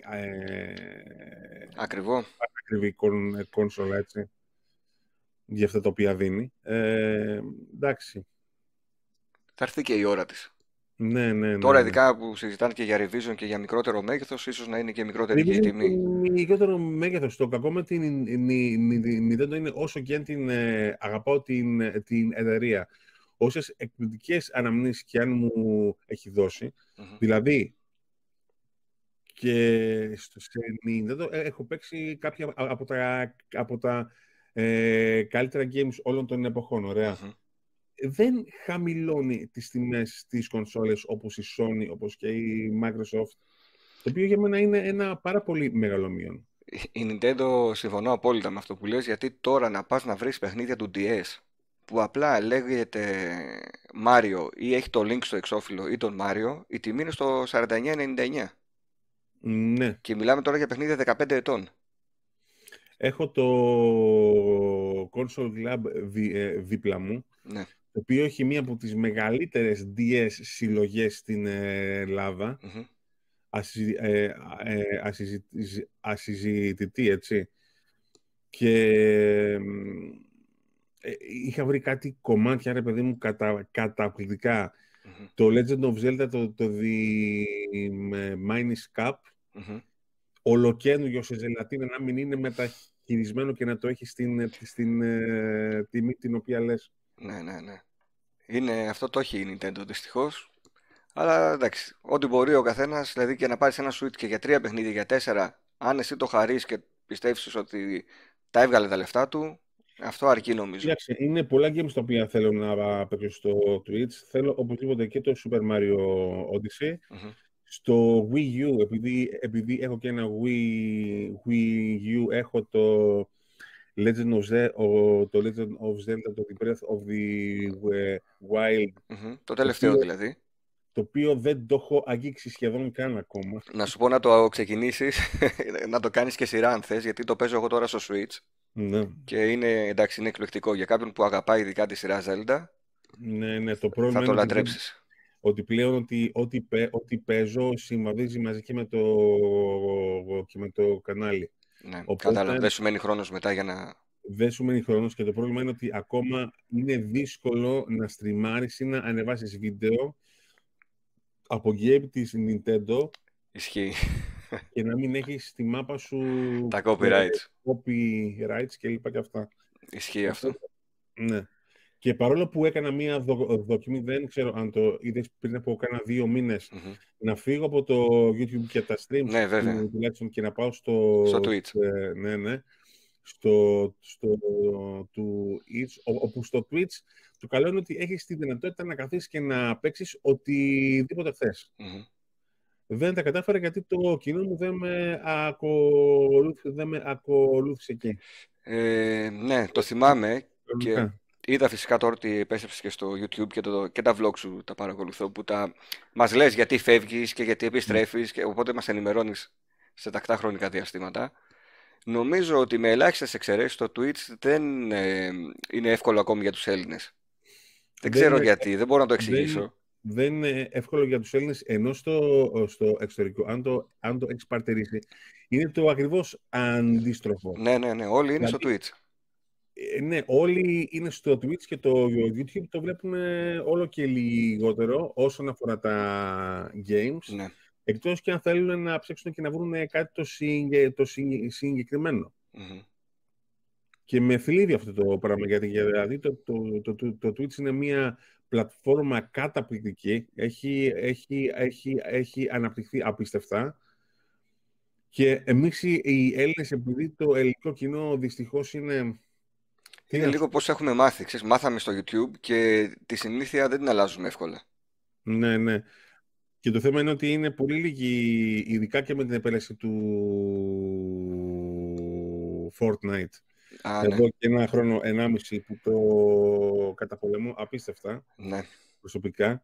ακριβή κόνσολα, έτσι, για αυτά τα οποία δίνει. Εντάξει. Θα έρθει και η ώρα της. Ναι. Τώρα, ειδικά που συζητάνε και για revision και για μικρότερο μέγεθος, ίσως να είναι και μικρότερη η τιμή. Μικρότερο μέγεθος. Το κακό με την Nintendo είναι, όσο και αν την αγαπάω την εταιρεία, όσες εκπληκτικές αναμνήσεις και αν μου έχει δώσει, δηλαδή και σε Nintendo έχω παίξει κάποια από τα καλύτερα games όλων των εποχών, ωραία. Δεν χαμηλώνει τις τιμές της κονσόλες όπως η Sony, όπως και η Microsoft, το οποίο για μένα είναι ένα πάρα πολύ μεγάλο μείον. Η Nintendo, συμφωνώ απόλυτα με αυτό που λες, γιατί τώρα να πας να βρεις παιχνίδια του DS που απλά λέγεται Mario ή έχει το Link στο εξώφυλλο ή τον Mario, η τιμή είναι στο 49,99. Ναι. Και μιλάμε τώρα για παιχνίδια 15 ετών. Έχω το Console Club δίπλα μου, ναι. Το οποίο έχει μία από τις μεγαλύτερες DS συλλογές στην Ελλάδα. Ασυζητητή, έτσι. Και είχα βρει κάτι κομμάτια, ρε παιδί μου, καταπληκτικά. Το Legend of Zelda, το The Minish Cap, ολοκαίνουργιο σε ζελατίνα, να μην είναι μεταχειρισμένο και να το έχει στην τιμή την οποία λες. Ναι. Αυτό το έχει η Nintendo, δυστυχώς. Αλλά εντάξει, ό,τι μπορεί ο καθένας, δηλαδή και να πάρεις ένα Switch και για 3 παιχνίδια, για 4, αν εσύ το χαρείς και πιστεύεις ότι τα έβγαλε τα λεφτά του, αυτό αρκεί, νομίζω. Κοίταξε, είναι πολλά games τα οποία θέλω να παίξω στο Twitch. Θέλω οπωσδήποτε και το Super Mario Odyssey. Στο Wii U, επειδή έχω και ένα Wii U, έχω το Legend of Zelda, το The Breath of the Wild. Το τελευταίο δηλαδή. Το οποίο δεν το έχω αγγίξει σχεδόν καν ακόμα. Να σου πω να το ξεκινήσεις, να το κάνεις και σειρά αν θες, γιατί το παίζω εγώ τώρα στο Switch. Ναι. Και είναι εκπληκτικό. Για κάποιον που αγαπάει ειδικά τη σειρά Zelda, ναι, το πρόβλημα θα το λατρέψεις. Ότι πλέον ό,τι παίζω συμβαδίζει μαζί και με το κανάλι. Ναι, κατάλαβα. Δεν σου μένει χρόνος μετά για να... Δεν σου μένει χρόνος, και το πρόβλημα είναι ότι ακόμα είναι δύσκολο να στριμάρεις ή να ανεβάσεις βίντεο από game της Nintendo. Ισχύει. Και να μην έχεις στη μάπα σου τα copyrights και λοιπά και αυτά. Ισχύει αυτό. Ναι. Και παρόλο που έκανα μία δοκιμή, δεν ξέρω αν το είδες πριν από κάνα 2 μήνες, να φύγω από το YouTube και τα streams, ναι, βέβαια, τουλάχιστον, και να πάω στο Twitch. Ναι. Στο Twitch, όπου στο Twitch το καλό είναι ότι έχεις τη δυνατότητα να καθίσεις και να παίξεις οτιδήποτε θες. Δεν τα κατάφερα γιατί το κοινό μου δεν με ακολούθησε εκεί. Ναι, το θυμάμαι. Και είδα φυσικά τώρα ότι επέστρεψες και στο YouTube και τα vlog σου τα παρακολουθώ, που μας λες γιατί φεύγεις και γιατί επιστρέφεις, και οπότε μας ενημερώνεις σε τακτά χρονικά διαστήματα. Νομίζω ότι με ελάχιστες εξαιρέσεις το Twitch δεν είναι εύκολο ακόμη για τους Έλληνες. Δεν ξέρω γιατί, δεν μπορώ να το εξηγήσω. Δεν είναι εύκολο για τους Έλληνες, ενώ στο εξωτερικό, αν το έχεις παρτερήσει, είναι το ακριβώς αντίστροφο. Ναι, όλοι είναι στο Twitch. Ναι, όλοι είναι στο Twitch, και το YouTube το βλέπουν όλο και λιγότερο όσον αφορά τα games. Ναι. Εκτός και αν θέλουν να ψάξουν και να βρουν κάτι το συγκεκριμένο. Και με θλίβει αυτό το πράγμα, γιατί δηλαδή το Twitch είναι μια πλατφόρμα καταπληκτική, έχει αναπτυχθεί απίστευτα, και εμείς οι Έλληνες, επειδή το ελληνικό κοινό δυστυχώς είναι Είναι λίγο πώς έχουμε μάθει. Ξέρεις, μάθαμε στο YouTube και τη συνήθεια δεν την αλλάζουμε εύκολα. Ναι, ναι. Και το θέμα είναι ότι είναι πολύ λίγοι, ειδικά και με την επέλαση του Fortnite. Ναι. Εδώ και ένα χρόνο, 1,5 που το καταπολεμώ απίστευτα, Ναι. προσωπικά.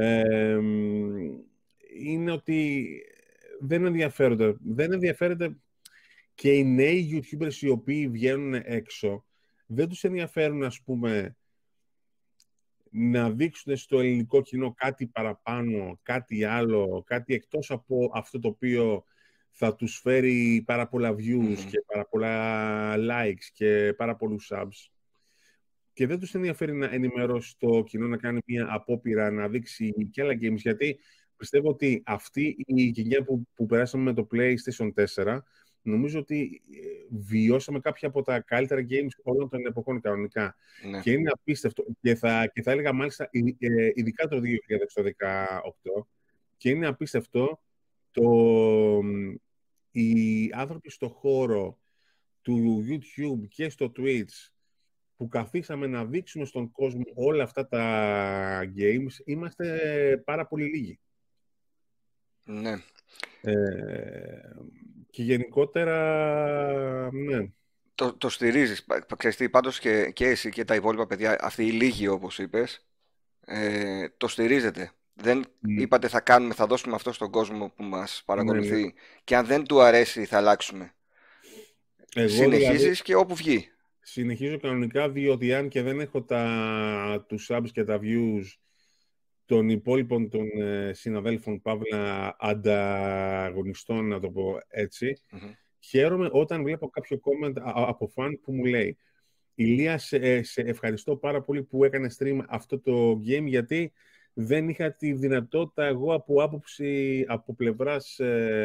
Είναι ότι δεν ενδιαφέρονται. Δεν ενδιαφέρεται και οι νέοι YouTubers οι οποίοι βγαίνουν έξω. Δεν τους ενδιαφέρουν, ας πούμε, να δείξουν στο ελληνικό κοινό κάτι παραπάνω, κάτι άλλο, κάτι εκτός από αυτό το οποίο θα τους φέρει πάρα πολλά views και πάρα πολλά likes και πάρα πολλούς subs. Και δεν τους ενδιαφέρει να ενημερώσει το κοινό, να κάνει μια απόπειρα, να δείξει και άλλα games, γιατί πιστεύω ότι αυτή η γενιά που περάσαμε με το PlayStation 4, νομίζω ότι βιώσαμε κάποια από τα καλύτερα games όλων των εποχών κανονικά. Ναι. Και είναι απίστευτο. Και θα έλεγα μάλιστα ειδικά το 2018. Και είναι απίστευτο οι άνθρωποι στο χώρο του YouTube και στο Twitch που καθίσαμε να δείξουμε στον κόσμο όλα αυτά τα games, είμαστε πάρα πολύ λίγοι. Ναι. Και γενικότερα, ναι. Το στηρίζεις. Ξέρεις, πάντως και εσύ και τα υπόλοιπα παιδιά, αυτοί οι λίγοι όπως είπες, το στηρίζετε. Δεν είπατε θα δώσουμε αυτό στον κόσμο που μας παρακολουθεί, Ναι. και αν δεν του αρέσει θα αλλάξουμε. Συνεχίζεις δηλαδή, και όπου βγει. Συνεχίζω κανονικά, διότι αν και δεν έχω τους subs και τα views των υπόλοιπων των συναδέλφων παύλα ανταγωνιστών, να το πω έτσι, χαίρομαι όταν βλέπω κάποιο comment από φαν που μου λέει «Ηλία, σε ευχαριστώ πάρα πολύ που έκανε stream αυτό το game, γιατί δεν είχα τη δυνατότητα εγώ από άποψη, από πλευράς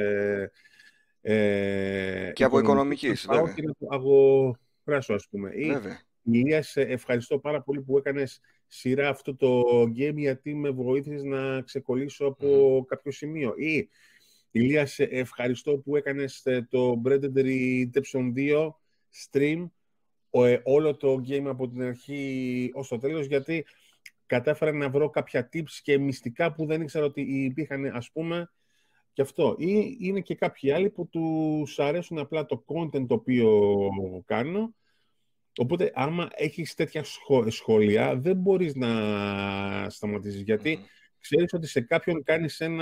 και από οικονομικής, βέβαια. Και να το αγοράσω, ας πούμε». Βέβαια. Ηλία, σε ευχαριστώ πάρα πολύ που έκανες σειρά αυτό το game, γιατί με βοήθησες να ξεκολλήσω από κάποιο σημείο. Ή Ηλία, σε ευχαριστώ που έκανες το Red Dead Redemption 2 stream, όλο το game από την αρχή ως το τέλος, γιατί κατάφερα να βρω κάποια tips και μυστικά που δεν ήξερα ότι υπήρχαν, ας πούμε, και αυτό. Ή είναι και κάποιοι άλλοι που τους αρέσουν απλά το content το οποίο κάνω. Οπότε, άμα έχεις τέτοια σχόλια, δεν μπορείς να σταματήσεις, γιατί ξέρεις ότι σε κάποιον κάνεις ένα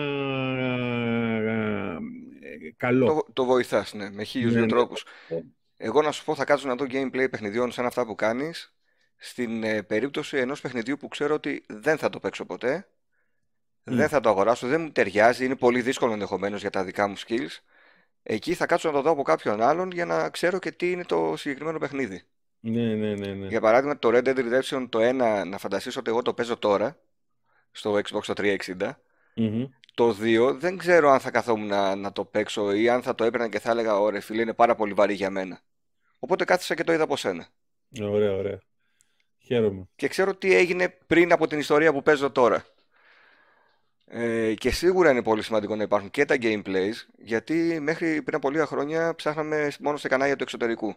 καλό. Το βοηθάς, ναι, με 1002 τρόπους. Εγώ να σου πω, θα κάτσω να δω gameplay παιχνιδιών σαν αυτά που κάνεις, στην περίπτωση ενός παιχνιδιού που ξέρω ότι δεν θα το παίξω ποτέ, δεν θα το αγοράσω, δεν μου ταιριάζει, είναι πολύ δύσκολο ενδεχομένως για τα δικά μου skills. Εκεί θα κάτσω να το δω από κάποιον άλλον για να ξέρω και τι είναι το συγκεκριμένο παιχνίδι. Ναι. Για παράδειγμα, το Red Dead Redemption το 1, να φανταστείς ότι εγώ το παίζω τώρα στο Xbox το 360. Το 2 δεν ξέρω αν θα καθόμουν να το παίξω ή αν θα το έπαιρνα και θα έλεγα «Ωραία φίλε, είναι πάρα πολύ βαρύ για μένα». Οπότε κάθισα και το είδα από σένα. Ωραία. Χαίρομαι. Και ξέρω τι έγινε πριν από την ιστορία που παίζω τώρα. Και σίγουρα είναι πολύ σημαντικό να υπάρχουν και τα gameplays, γιατί μέχρι πριν από λίγα χρόνια ψάχναμε μόνο σε κανάλια του εξωτερικού.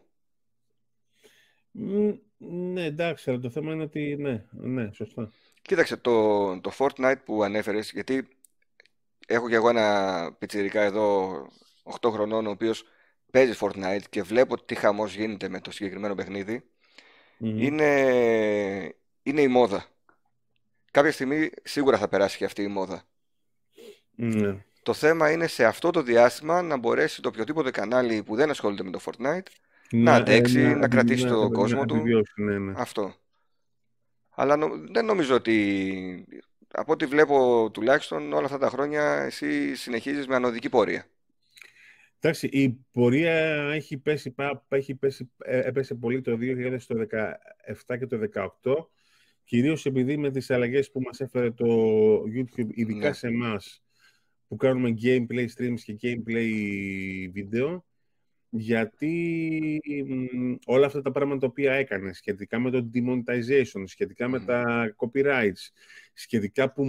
Ναι, εντάξει, αλλά το θέμα είναι ότι ναι, σωστά. Κοίταξε, το Fortnite που ανέφερες, γιατί έχω κι εγώ ένα πιτσιρικά εδώ 8 χρονών, ο οποίος παίζει Fortnite και βλέπω τι χαμός γίνεται με το συγκεκριμένο παιχνίδι. Είναι η μόδα. Κάποια στιγμή σίγουρα θα περάσει και αυτή η μόδα. Το θέμα είναι σε αυτό το διάστημα να μπορέσει το οποιοδήποτε κανάλι που δεν ασχολείται με το Fortnite να αντέξει, να κρατήσει τον κόσμο του. Αυτό. Αλλά δεν νομίζω ότι, από ό,τι βλέπω τουλάχιστον όλα αυτά τα χρόνια, εσύ συνεχίζεις με ανωδική πορεία. Εντάξει, η πορεία έπεσε πολύ το 2017 και το 2018, κυρίως επειδή με τις αλλαγές που μας έφερε το YouTube, ειδικά σε εμάς που κάνουμε gameplay streams και gameplay βίντεο, γιατί όλα αυτά τα πράγματα τα οποία έκανε σχετικά με το demonetization, σχετικά με τα copyrights, σχετικά που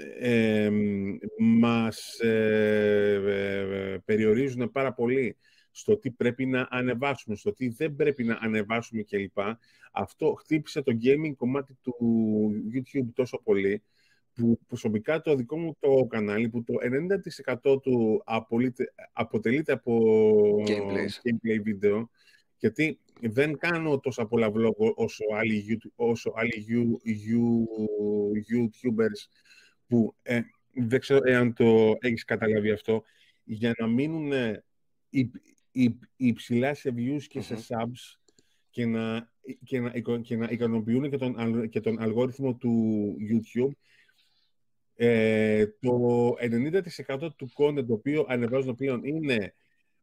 μας περιορίζουν πάρα πολύ στο τι πρέπει να ανεβάσουμε, στο τι δεν πρέπει να ανεβάσουμε κλπ. Αυτό χτύπησε το gaming κομμάτι του YouTube τόσο πολύ, που προσωπικά το δικό μου το κανάλι, που το 90% του αποτελείται από gameplay βίντεο, γιατί δεν κάνω τόσα πολλά vlog όσο άλλοι YouTubers, που δεν ξέρω εάν το έχεις καταλάβει αυτό, για να μείνουν υψηλά σε views και σε subs και να ικανοποιούν και τον αλγόριθμο του YouTube. Το 90% του content το οποίο ανεβάζουν πλέον είναι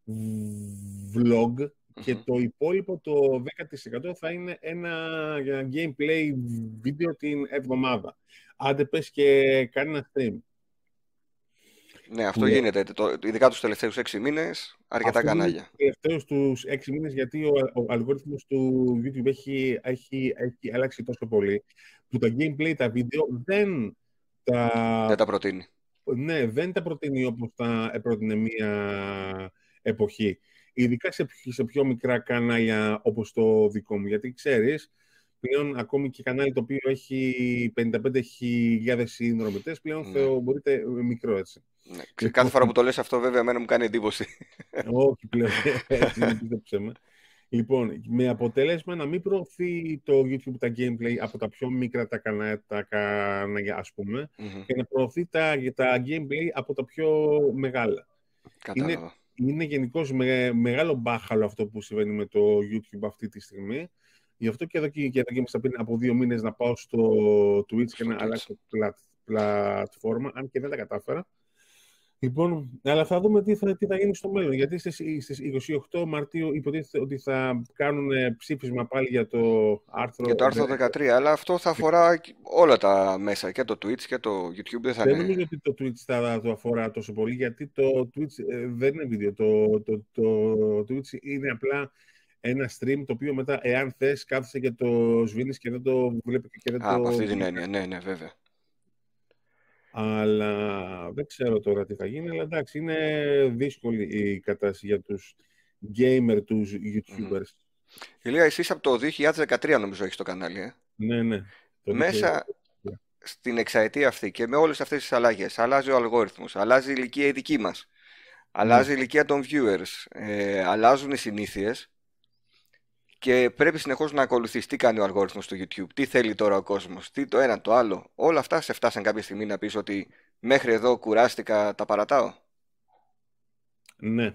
vlog και το υπόλοιπο το 10% θα είναι ένα gameplay βίντεο την εβδομάδα. Άντε πες και κάνει ένα stream. Ναι, αυτό γίνεται. Ειδικά τους τελευταίους 6 μήνες, αρκετά κανάλια. Τους τελευταίους τους 6 μήνες, γιατί ο αλγόριθμος του YouTube έχει αλλάξει τόσο πολύ, που τα gameplay, τα βίντεο δεν τα προτείνει. Ναι, δεν τα προτείνει όπως τα πρότεινε μία εποχή. Ειδικά σε πιο μικρά κανάλια όπως το δικό μου. Γιατί ξέρεις, πλέον ακόμη και κανάλι το οποίο έχει 55.000 συνδρομητές, πλέον θεωρείται μικρό, έτσι. Ναι, κάθε φορά που το λες αυτό, βέβαια, εμένα μου κάνει εντύπωση. Όχι πλέον, έτσι δεν πίστεψε με. Λοιπόν, με αποτέλεσμα να μην προωθεί το YouTube τα gameplay από τα πιο μικρά τα κανάλια, ας πούμε, και να προωθεί τα gameplay από τα πιο μεγάλα. Είναι γενικώς μεγάλο μπάχαλο αυτό που συμβαίνει με το YouTube αυτή τη στιγμή. Γι' αυτό και εδώ και πριν από 2 μήνες να πάω στο Twitch και να αλλάξω πλατφόρμα, αν και δεν τα κατάφερα. Λοιπόν, αλλά θα δούμε τι θα γίνει στο μέλλον. Γιατί στις 28 Μαρτίου υποτίθεται ότι θα κάνουν ψήφισμα πάλι για το άρθρο... Για το άρθρο 13, αλλά αυτό θα αφορά όλα τα μέσα, και το Twitch και το YouTube. Δεν νομίζω ότι το Twitch θα το αφορά τόσο πολύ, γιατί το Twitch δεν είναι βίντεο. Το Twitch είναι απλά ένα stream, το οποίο μετά, εάν θες, κάθεσαι και το σβήνεις και δεν το βλέπεις και δεν το... Από αυτή την έννοια, ναι, βέβαια. Αλλά δεν ξέρω τώρα τι θα γίνει, αλλά εντάξει, είναι δύσκολη η κατάσταση για τους gamer, τους YouTubers. Ηλία, εσύ από το 2013 νομίζω έχεις το κανάλι, Ναι. Μέσα στην εξαετία αυτή και με όλες αυτές τις αλλαγές, αλλάζει ο αλγόριθμος, αλλάζει η ηλικία η δική μας, αλλάζει η ηλικία των viewers, αλλάζουν οι συνήθειες και πρέπει συνεχώς να ακολουθείς τι κάνει ο αλγόριθμος στο YouTube, τι θέλει τώρα ο κόσμος, τι το ένα το άλλο. Όλα αυτά σε φτάσαν κάποια στιγμή να πεις ότι μέχρι εδώ κουράστηκα, τα παρατάω? Ναι.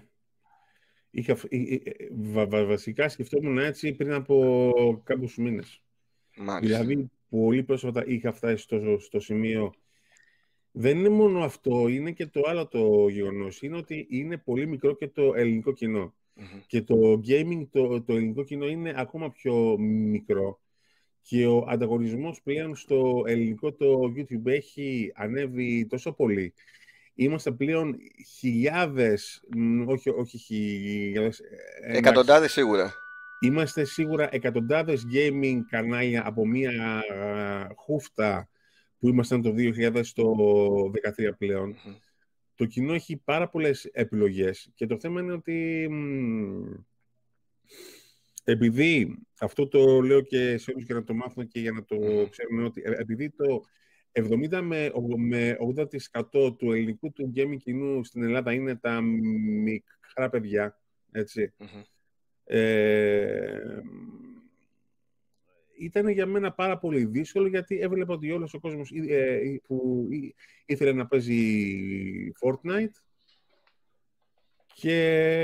Βασικά σκεφτόμουν έτσι πριν από κάποιους μήνες. Μάλιστα. Δηλαδή, πολύ πρόσφατα είχα φτάσει στο σημείο. Δεν είναι μόνο αυτό, είναι και το άλλο το γεγονός. Είναι ότι είναι πολύ μικρό και το ελληνικό κοινό. Και το gaming, το ελληνικό κοινό είναι ακόμα πιο μικρό. Και ο ανταγωνισμός πλέον στο ελληνικό το YouTube έχει ανέβει τόσο πολύ. Είμαστε πλέον χιλιάδες, όχι χιλιάδες... Εκατοντάδες σίγουρα. Είμαστε σίγουρα εκατοντάδες gaming κανάλια από μία χούφτα που ήμασταν το 2013 πλέον. Το κοινό έχει πάρα πολλές επιλογές και το θέμα είναι ότι επειδή, αυτό το λέω και σε όλους για να το μάθουν και για να το ξέρουν, ότι επειδή το 70 με 80% του ελληνικού του gaming κοινού στην Ελλάδα είναι τα μικρά παιδιά, έτσι. Ήταν για μένα πάρα πολύ δύσκολο, γιατί έβλεπα ότι όλος ο κόσμος που ήθελε να παίζει Fortnite και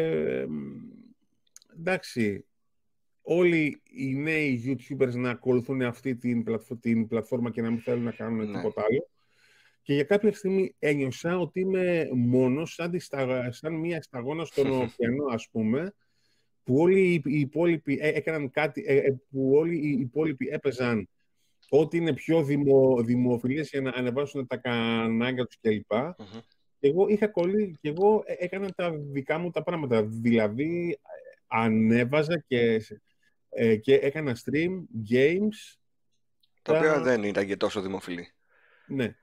εντάξει, όλοι οι νέοι YouTubers να ακολουθούν αυτή την πλατφόρμα και να μην θέλουν να κάνουν τίποτα άλλο. Και για κάποια στιγμή ένιωσα ότι είμαι μόνος, σαν μια σταγόνα στον ωκεανό, ας πούμε, που όλοι οι υπόλοιποι έκαναν κάτι, που όλοι οι υπόλοιποι έπαιζαν ό,τι είναι πιο δημοφιλές για να ανεβάσουν τα κανάλια τους κλπ. Και εγώ είχα κολλήσει και εγώ έκανα τα δικά μου τα πράγματα. Δηλαδή, ανέβαζα και έκανα stream, games. Τα οποία δεν ήταν και τόσο δημοφιλή. Ναι.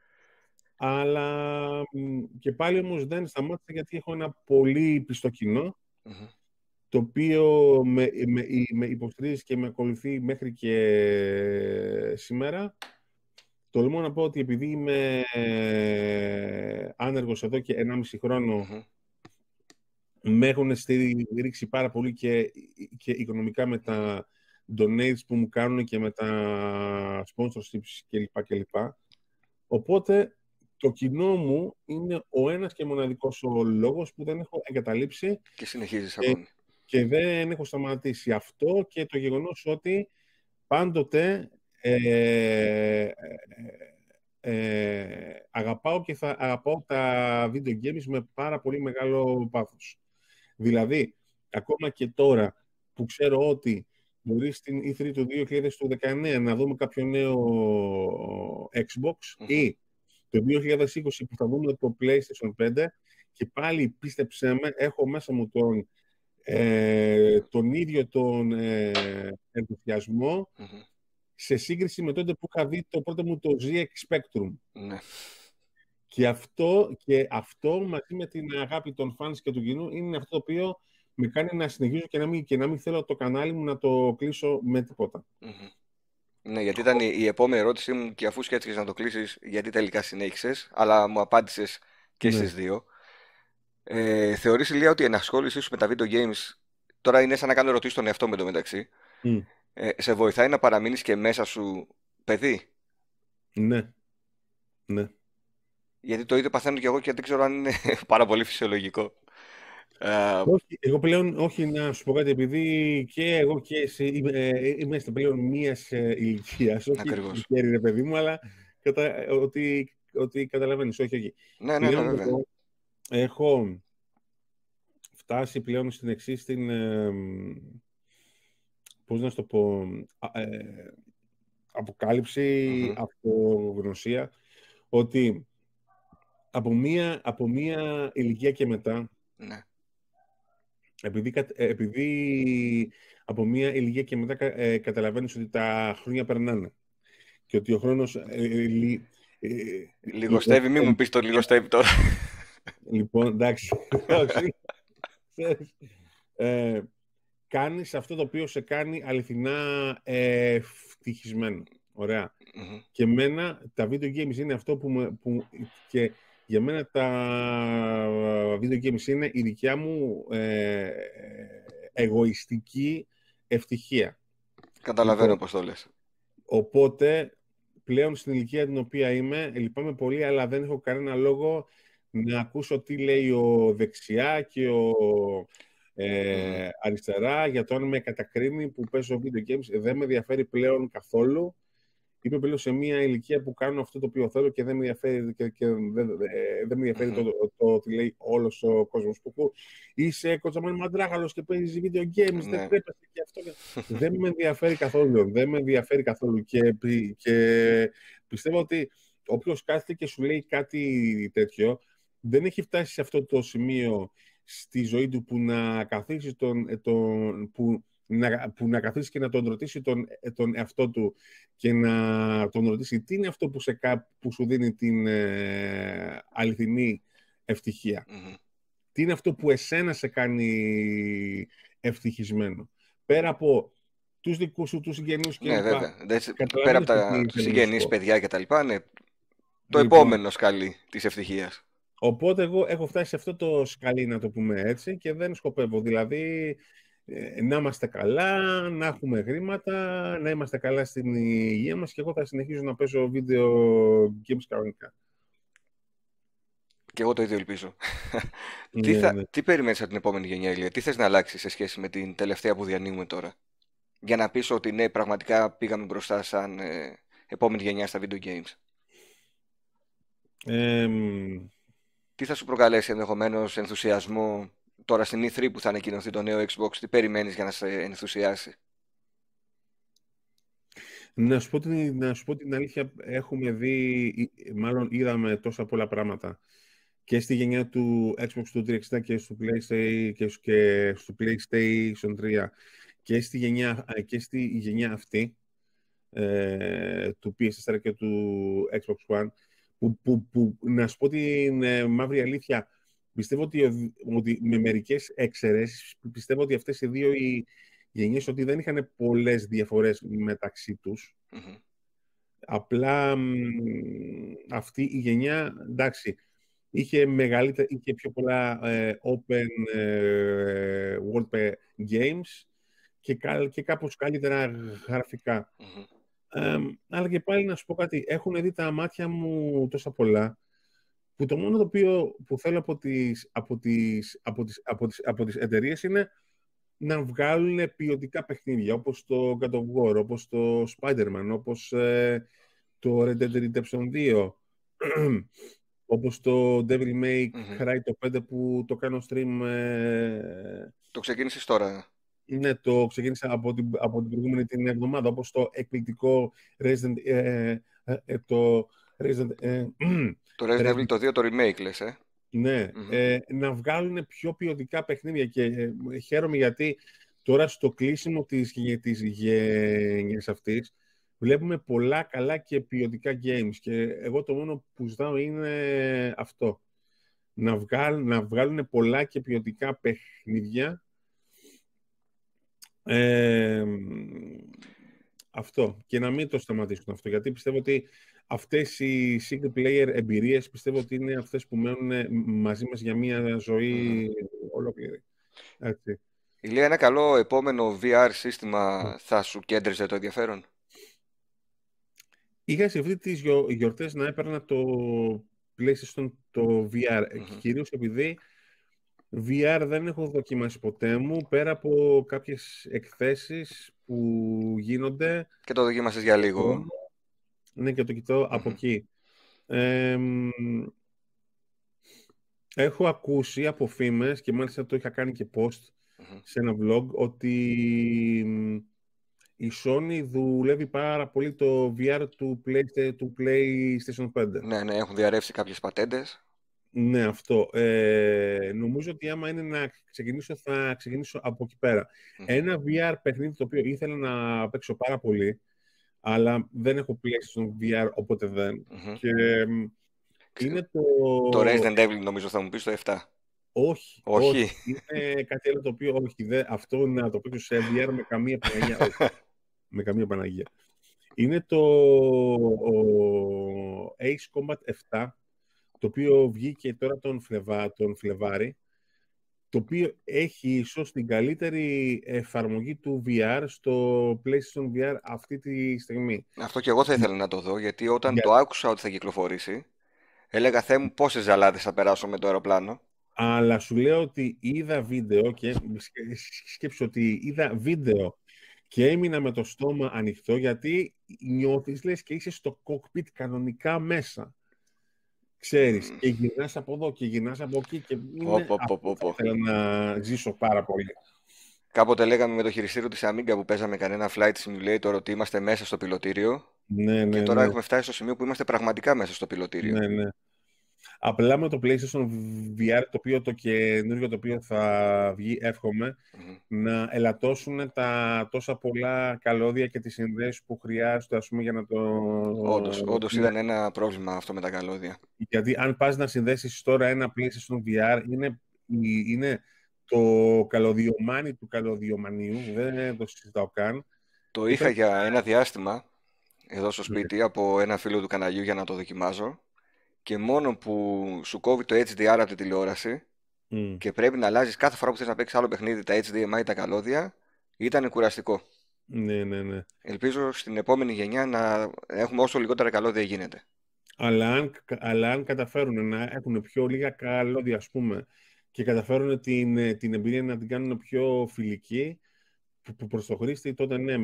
Αλλά και πάλι όμως δεν σταμάτησα, γιατί έχω ένα πολύ πιστό κοινό. το οποίο με υποστηρίζει και με ακολουθεί μέχρι και σήμερα. Τολμώ να πω ότι επειδή είμαι άνεργος εδώ και 1,5 χρόνο, με έχουν στηρίξει πάρα πολύ και οικονομικά με τα donates που μου κάνουν και με τα sponsorships κλπ. Οπότε το κοινό μου είναι ο ένας και μοναδικός ο λόγος που δεν έχω εγκαταλείψει και συνεχίζεις ακόμη. Και δεν έχω σταματήσει. Αυτό και το γεγονός ότι πάντοτε αγαπάω και θα αγαπάω τα video games με πάρα πολύ μεγάλο πάθος. Δηλαδή, ακόμα και τώρα που ξέρω ότι μπορεί στην E3 του 2019 να δούμε κάποιο νέο Xbox ή το 2020 που θα δούμε το PlayStation 5 και πάλι πίστεψέ με, έχω μέσα μου τον ίδιο τον ενθουσιασμό σε σύγκριση με τότε που είχα δει το πρώτο μου το ZX Spectrum. Ναι. Και αυτό μαζί με την αγάπη των fans και του κοινού είναι αυτό το οποίο με κάνει να συνεχίζω και να μην θέλω το κανάλι μου να το κλείσω με τίποτα. Ναι, γιατί ήταν η επόμενη ερώτησή μου και αφού σκέφτηκες να το κλείσεις, γιατί τελικά συνέχισες, αλλά μου απάντησες και στις δύο. Θεωρείς, Ηλία, ότι η ενασχόλησή σου με τα video games, τώρα είναι σαν να κάνω ερωτήσεις στον εαυτό μου εντωμεταξύ, σε βοηθάει να παραμείνεις και μέσα σου παιδί? Ναι. Γιατί το ίδιο παθαίνω και εγώ και δεν ξέρω αν είναι πάρα πολύ φυσιολογικό. Όχι, εγώ πλέον, όχι να σου πω κάτι, επειδή και εγώ και εσύ είμαστε πλέον μίας ηλικίας, όχι ηλικία ρε παιδί μου, αλλά ότι καταλαβαίνεις, όχι. Ναι, βέβαια. Έχω φτάσει πλέον στην εξής, πώς να σου το πω, αποκάλυψη, αυτογνωσία, ότι από μία ηλικία και μετά, επειδή από μία ηλικία και μετά καταλαβαίνεις ότι τα χρόνια περνάνε και ότι ο χρόνος λιγοστεύει, μη μου πεις το λιγοστεύει τώρα. Λοιπόν, εντάξει. Κάνεις αυτό το οποίο σε κάνει αληθινά ευτυχισμένο. Ωραία. Και εμένα τα video games είναι αυτό που και για μένα τα video games είναι η δικιά μου εγωιστική ευτυχία. Καταλαβαίνω πώς το λες. Οπότε, πλέον στην ηλικία την οποία είμαι, λυπάμαι πολύ, αλλά δεν έχω κανένα λόγο να ακούσω τι λέει ο δεξιά και ο αριστερά για το αν με κατακρίνει που παίζω video games. Δεν με ενδιαφέρει πλέον καθόλου. Είμαι πλέον σε μια ηλικία που κάνω αυτό το οποίο θέλω και δεν με ενδιαφέρει, δεν με ενδιαφέρει το τι λέει όλος ο κόσμος που είσαι κοτσαμάν μαντράγαλος και παίζεις video games, δεν τρέπεσαι και αυτό. Δεν με ενδιαφέρει καθόλου. Δεν με ενδιαφέρει καθόλου και πιστεύω ότι όποιος κάθεται και σου λέει κάτι τέτοιο δεν έχει φτάσει σε αυτό το σημείο στη ζωή του που να καθίσει που να καθίσει και να τον ρωτήσει τον εαυτό του και να τον ρωτήσει τι είναι αυτό που σου δίνει την αληθινή ευτυχία. Τι είναι αυτό που εσένα σε κάνει ευτυχισμένο. Πέρα από τους δικούς σου, τους συγγενείς και ναι, βέβαια. Πέρα από τους συγγενείς, παιδιά κτλ. Ναι, το επόμενο σκαλί της ευτυχίας. Οπότε εγώ έχω φτάσει σε αυτό το σκαλί, να το πούμε έτσι, και δεν σκοπεύω. Δηλαδή, να είμαστε καλά, να έχουμε χρήματα, να είμαστε καλά στην υγεία μας και εγώ θα συνεχίζω να παίζω video games κανονικά. Και εγώ το ίδιο ελπίζω. Τι περιμένεις από την επόμενη γενιά, Ηλία? Τι θες να αλλάξει σε σχέση με την τελευταία που διανύουμε τώρα? Για να πεις ότι ναι, πραγματικά πήγαμε μπροστά σαν επόμενη γενιά στα video games. Τι θα σου προκαλέσει ενδεχομένως ενθουσιασμό τώρα στην E3 που θα ανακοινωθεί το νέο Xbox? Τι περιμένεις για να σε ενθουσιάσει? Να σου πω την αλήθεια, έχουμε δει, μάλλον είδαμε τόσα πολλά πράγματα και στη γενιά του Xbox του 360 και στο PlayStation 3 και στη γενιά αυτή του PS4 και του Xbox One που να σου πω την μαύρη αλήθεια, Πιστεύω ότι με μερικές εξαιρέσεις, πιστεύω ότι αυτές οι δύο οι γενιές ότι δεν είχαν πολλές διαφορές μεταξύ τους. Απλά αυτή η γενιά, εντάξει, είχε πιο πολλά open world games και κάπως καλύτερα γραφικά. Αλλά και πάλι να σου πω κάτι, έχουν δει τα μάτια μου τόσα πολλά, που το μόνο το οποίο που θέλω από τις εταιρείες είναι να βγάλουν ποιοτικά παιχνίδια, όπως το God of War, όπως το Spider-Man, όπως το Red Dead Redemption 2, όπως το Devil May Cry το 5 που το κάνω stream. Το ξεκίνησες τώρα? Ναι, το ξεκίνησα από την προηγούμενη την εβδομάδα, όπως το εκπληκτικό Resident το Resident Evil το 2 το remake λες, Ναι, να βγάλουν πιο ποιοτικά παιχνίδια και χαίρομαι γιατί τώρα στο κλείσιμο της γενιάς αυτής βλέπουμε πολλά καλά και ποιοτικά games και εγώ το μόνο που ζητάω είναι αυτό. Να βγάλουν πολλά και ποιοτικά παιχνίδια. Αυτό. Και να μην το σταματήσουν αυτό. Γιατί πιστεύω ότι αυτές οι single player εμπειρίες πιστεύω ότι είναι αυτές που μένουν μαζί μας για μια ζωή ολόκληρη. Έτσι. Ηλία, ένα καλό επόμενο VR σύστημα θα σου κέντριζε το ενδιαφέρον? Είχα σε αυτή τις γιορτές να έπαιρνα το PlayStation το VR, κυρίως επειδή VR δεν έχω δοκιμάσει ποτέ μου, πέρα από κάποιες εκθέσεις που γίνονται. Και το δοκίμασες για λίγο? Ναι, και το κοιτάω από εκεί. Έχω ακούσει από φήμες και μάλιστα το είχα κάνει και post σε ένα vlog ότι η Sony δουλεύει πάρα πολύ το VR του PlayStation 5. Ναι, έχουν διαρρεύσει κάποιες πατέντες. Ναι, αυτό. Νομίζω ότι άμα είναι να ξεκινήσω, θα ξεκινήσω από εκεί πέρα. Ένα VR παιχνίδι το οποίο ήθελα να παίξω πάρα πολύ, αλλά δεν έχω PlayStation VR, οπότε δεν. Και είναι το Resident Evil, νομίζω θα μου πεις το 7. Όχι. Είναι κάτι άλλο το οποίο όχι. Αυτό να το παίξω σε VR με καμία Παναγία. Όχι. Με καμία Παναγία. Είναι το Ace Combat 7, το οποίο βγήκε τώρα τον Φλεβάρι, το οποίο έχει ίσως την καλύτερη εφαρμογή του VR στο PlayStation VR αυτή τη στιγμή. Αυτό και εγώ θα ήθελα να το δω, γιατί όταν το άκουσα ότι θα κυκλοφορήσει, έλεγα Θεέ μου πόσες ζαλάδες θα περάσω με το αεροπλάνο. Αλλά σου λέω ότι είδα βίντεο και σκέψου ότι είδα βίντεο και έμεινα με το στόμα ανοιχτό, γιατί νιώθεις λες και είσαι στο cockpit κανονικά μέσα. Ξέρεις, και γυρνάς από εδώ και γυρνάς από εκεί και θέλω να ζήσω πάρα πολύ. Κάποτε λέγαμε με το χειριστήριο της Amiga που παίζαμε κανένα flight simulator ότι είμαστε μέσα στο πιλωτήριο. Και τώρα έχουμε φτάσει στο σημείο που είμαστε πραγματικά μέσα στο πιλωτήριο. Ναι. Απλά με το PlayStation VR, το καινούργιο το οποίο θα βγει, εύχομαι, να ελαττώσουν τα τόσα πολλά καλώδια και τις συνδέσεις που χρειάζονται, ας πούμε, για να το... Όντως ήταν ένα πρόβλημα αυτό με τα καλώδια. Γιατί αν πας να συνδέσεις τώρα ένα PlayStation VR, είναι το καλωδιομάνι του καλωδιομανίου, δεν το συζητάω καν. Το είχα για ένα διάστημα εδώ στο σπίτι από ένα φίλο του καναλιού για να το δοκιμάζω. Και μόνο που σου κόβει το HDR από τη τηλεόραση και πρέπει να αλλάζεις κάθε φορά που θες να παίξεις άλλο παιχνίδι τα HDMI ή τα καλώδια, ήταν κουραστικό. Ναι. Ελπίζω στην επόμενη γενιά να έχουμε όσο λιγότερα καλώδια γίνεται. Αλλά αν καταφέρουν να έχουν πιο λίγα καλώδια, ας πούμε, και καταφέρουν την εμπειρία να την κάνουν πιο φιλική προς το χρήστη, τότε ναι,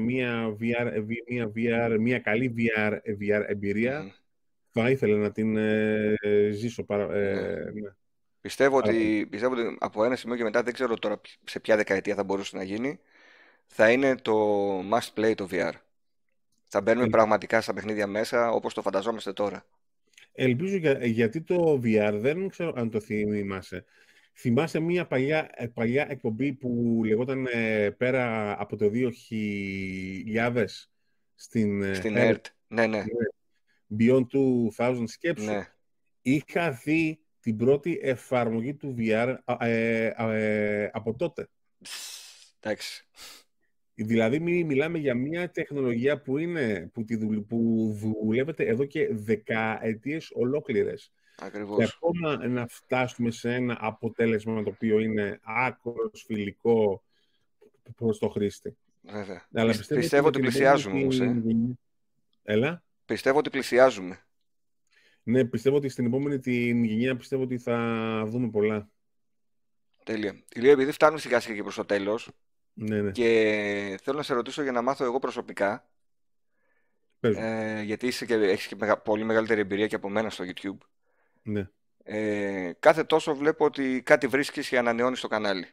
μια καλή VR εμπειρία θα ήθελα να την ζήσω. Ναι. Πιστεύω ότι από ένα σημείο και μετά, δεν ξέρω τώρα σε ποια δεκαετία θα μπορούσε να γίνει, θα είναι το must play το VR. Θα μπαίνουμε πραγματικά στα παιχνίδια μέσα όπως το φανταζόμαστε τώρα. Ελπίζω γιατί το VR δεν ξέρω αν το θυμάσαι. Θυμάσαι μια παλιά εκπομπή που λεγόταν πέρα από το 2000 στην ERT. Ναι. Beyond 2000, σκέψου. Ναι. Είχα δει την πρώτη εφαρμογή του VR από τότε. Εντάξει. Δηλαδή μιλάμε για μια τεχνολογία που δουλεύεται εδώ και δεκαετίες ολόκληρες. Ακριβώς. Και ακόμα να φτάσουμε σε ένα αποτέλεσμα το οποίο είναι άκρως φιλικό προς το χρήστη. Βέβαια. Αλλά Πιστεύω ότι πλησιάζουμε όμως. Έλα. Πιστεύω ότι πλησιάζουμε. Ναι, πιστεύω ότι στην επόμενη την γενιά πιστεύω ότι θα δούμε πολλά. Τέλεια. Ηλία, επειδή φτάνουμε σιγά σιγά και προς το τέλος, Ναι. και θέλω να σε ρωτήσω για να μάθω εγώ προσωπικά, γιατί έχεις και πολύ μεγαλύτερη εμπειρία και από μένα στο YouTube. Ναι. Κάθε τόσο βλέπω ότι κάτι βρίσκεις και ανανεώνεις το κανάλι.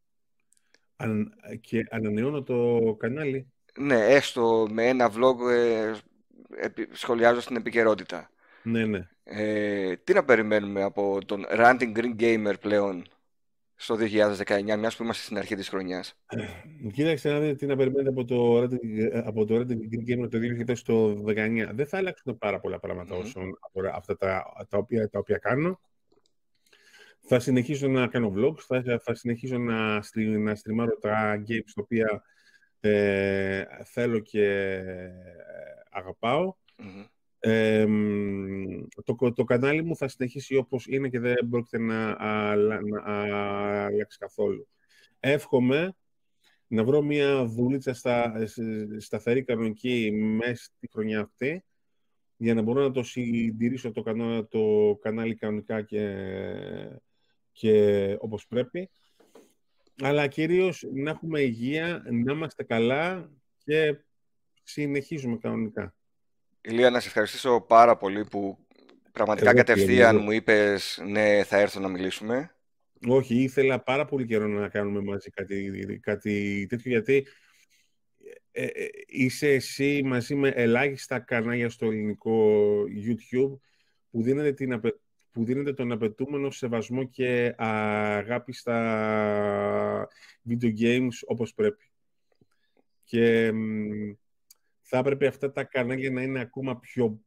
Και ανανεώνω το κανάλι. Ναι, έστω με ένα vlog σχολιάζω στην επικαιρότητα. Ναι. Τι να περιμένουμε από τον Ranting Green Gamer πλέον στο 2019, μιας που είμαστε στην αρχή της χρονιάς? Κοίταξε να δείτε τι να περιμένετε από το Ranting Green Gamer το 2019. Δεν θα αλλάξουν πάρα πολλά πράγματα όσον αφορά αυτά τα οποία κάνω. Θα συνεχίσω να κάνω vlogs, θα συνεχίσω να στριμάρω τα games τα οποία θέλω και αγαπάω. Το κανάλι μου θα συνεχίσει όπως είναι και δεν πρόκειται να αλλάξει καθόλου. Εύχομαι να βρω μια δουλίτσα σταθερή κανονική μέσα στη χρονιά αυτή για να μπορώ να το συντηρήσω το κανάλι κανονικά και όπως πρέπει, αλλά κυρίως να έχουμε υγεία, να είμαστε καλά και συνεχίζουμε κανονικά. Ηλία, να σε ευχαριστήσω πάρα πολύ που πραγματικά κατευθείαν μου είπες ναι, θα έρθω να μιλήσουμε. Όχι, ήθελα πάρα πολύ καιρό να κάνουμε μαζί κάτι τέτοιο, γιατί είσαι εσύ μαζί με ελάχιστα κανάλια στο ελληνικό YouTube που δίνεται τον απαιτούμενο σεβασμό και αγάπη στα video games όπως πρέπει. Και θα έπρεπε αυτά τα κανάλια να είναι ακόμα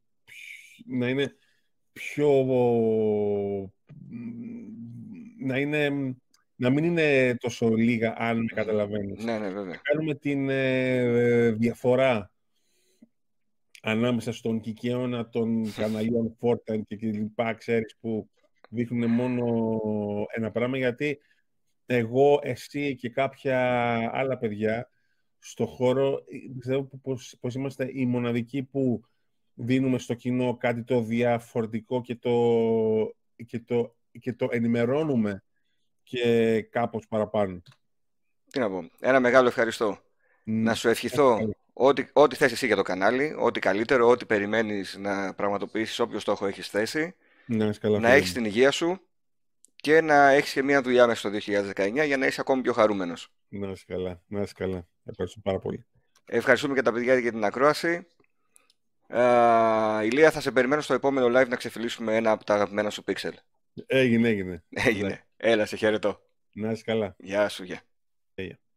να μην είναι τόσο λίγα, αν με καταλαβαίνεις. Ναι, βέβαια. Να κάνουμε την διαφορά ανάμεσα στον κικαίωνα των καναλιών Fortnite και λοιπά, ξέρεις, που δείχνουν μόνο ένα πράγμα, γιατί εγώ, εσύ και κάποια άλλα παιδιά στο χώρο πιστεύω πως είμαστε οι μοναδικοί που δίνουμε στο κοινό κάτι το διαφορετικό και το ενημερώνουμε και κάπως παραπάνω. Τι να πω, ένα μεγάλο ευχαριστώ. Να σου ευχηθώ ό,τι θες εσύ για το κανάλι, ό,τι καλύτερο, ό,τι περιμένεις να πραγματοποιήσεις, όποιο στόχο έχεις θέσει, να έχεις την υγεία σου και να έχεις και μια δουλειά μέσα στο 2019 για να είσαι ακόμη πιο χαρούμενος. Να είσαι καλά, να είσαι καλά. Ευχαριστώ πάρα πολύ. Ευχαριστούμε και τα παιδιά για την ακρόαση. Ηλία, θα σε περιμένω στο επόμενο live να ξεφυλίσουμε ένα από τα αγαπημένα σου Pixel. Έγινε. Έλα, σε χαιρετώ. Να είσαι καλά. Γεια σου, γεια.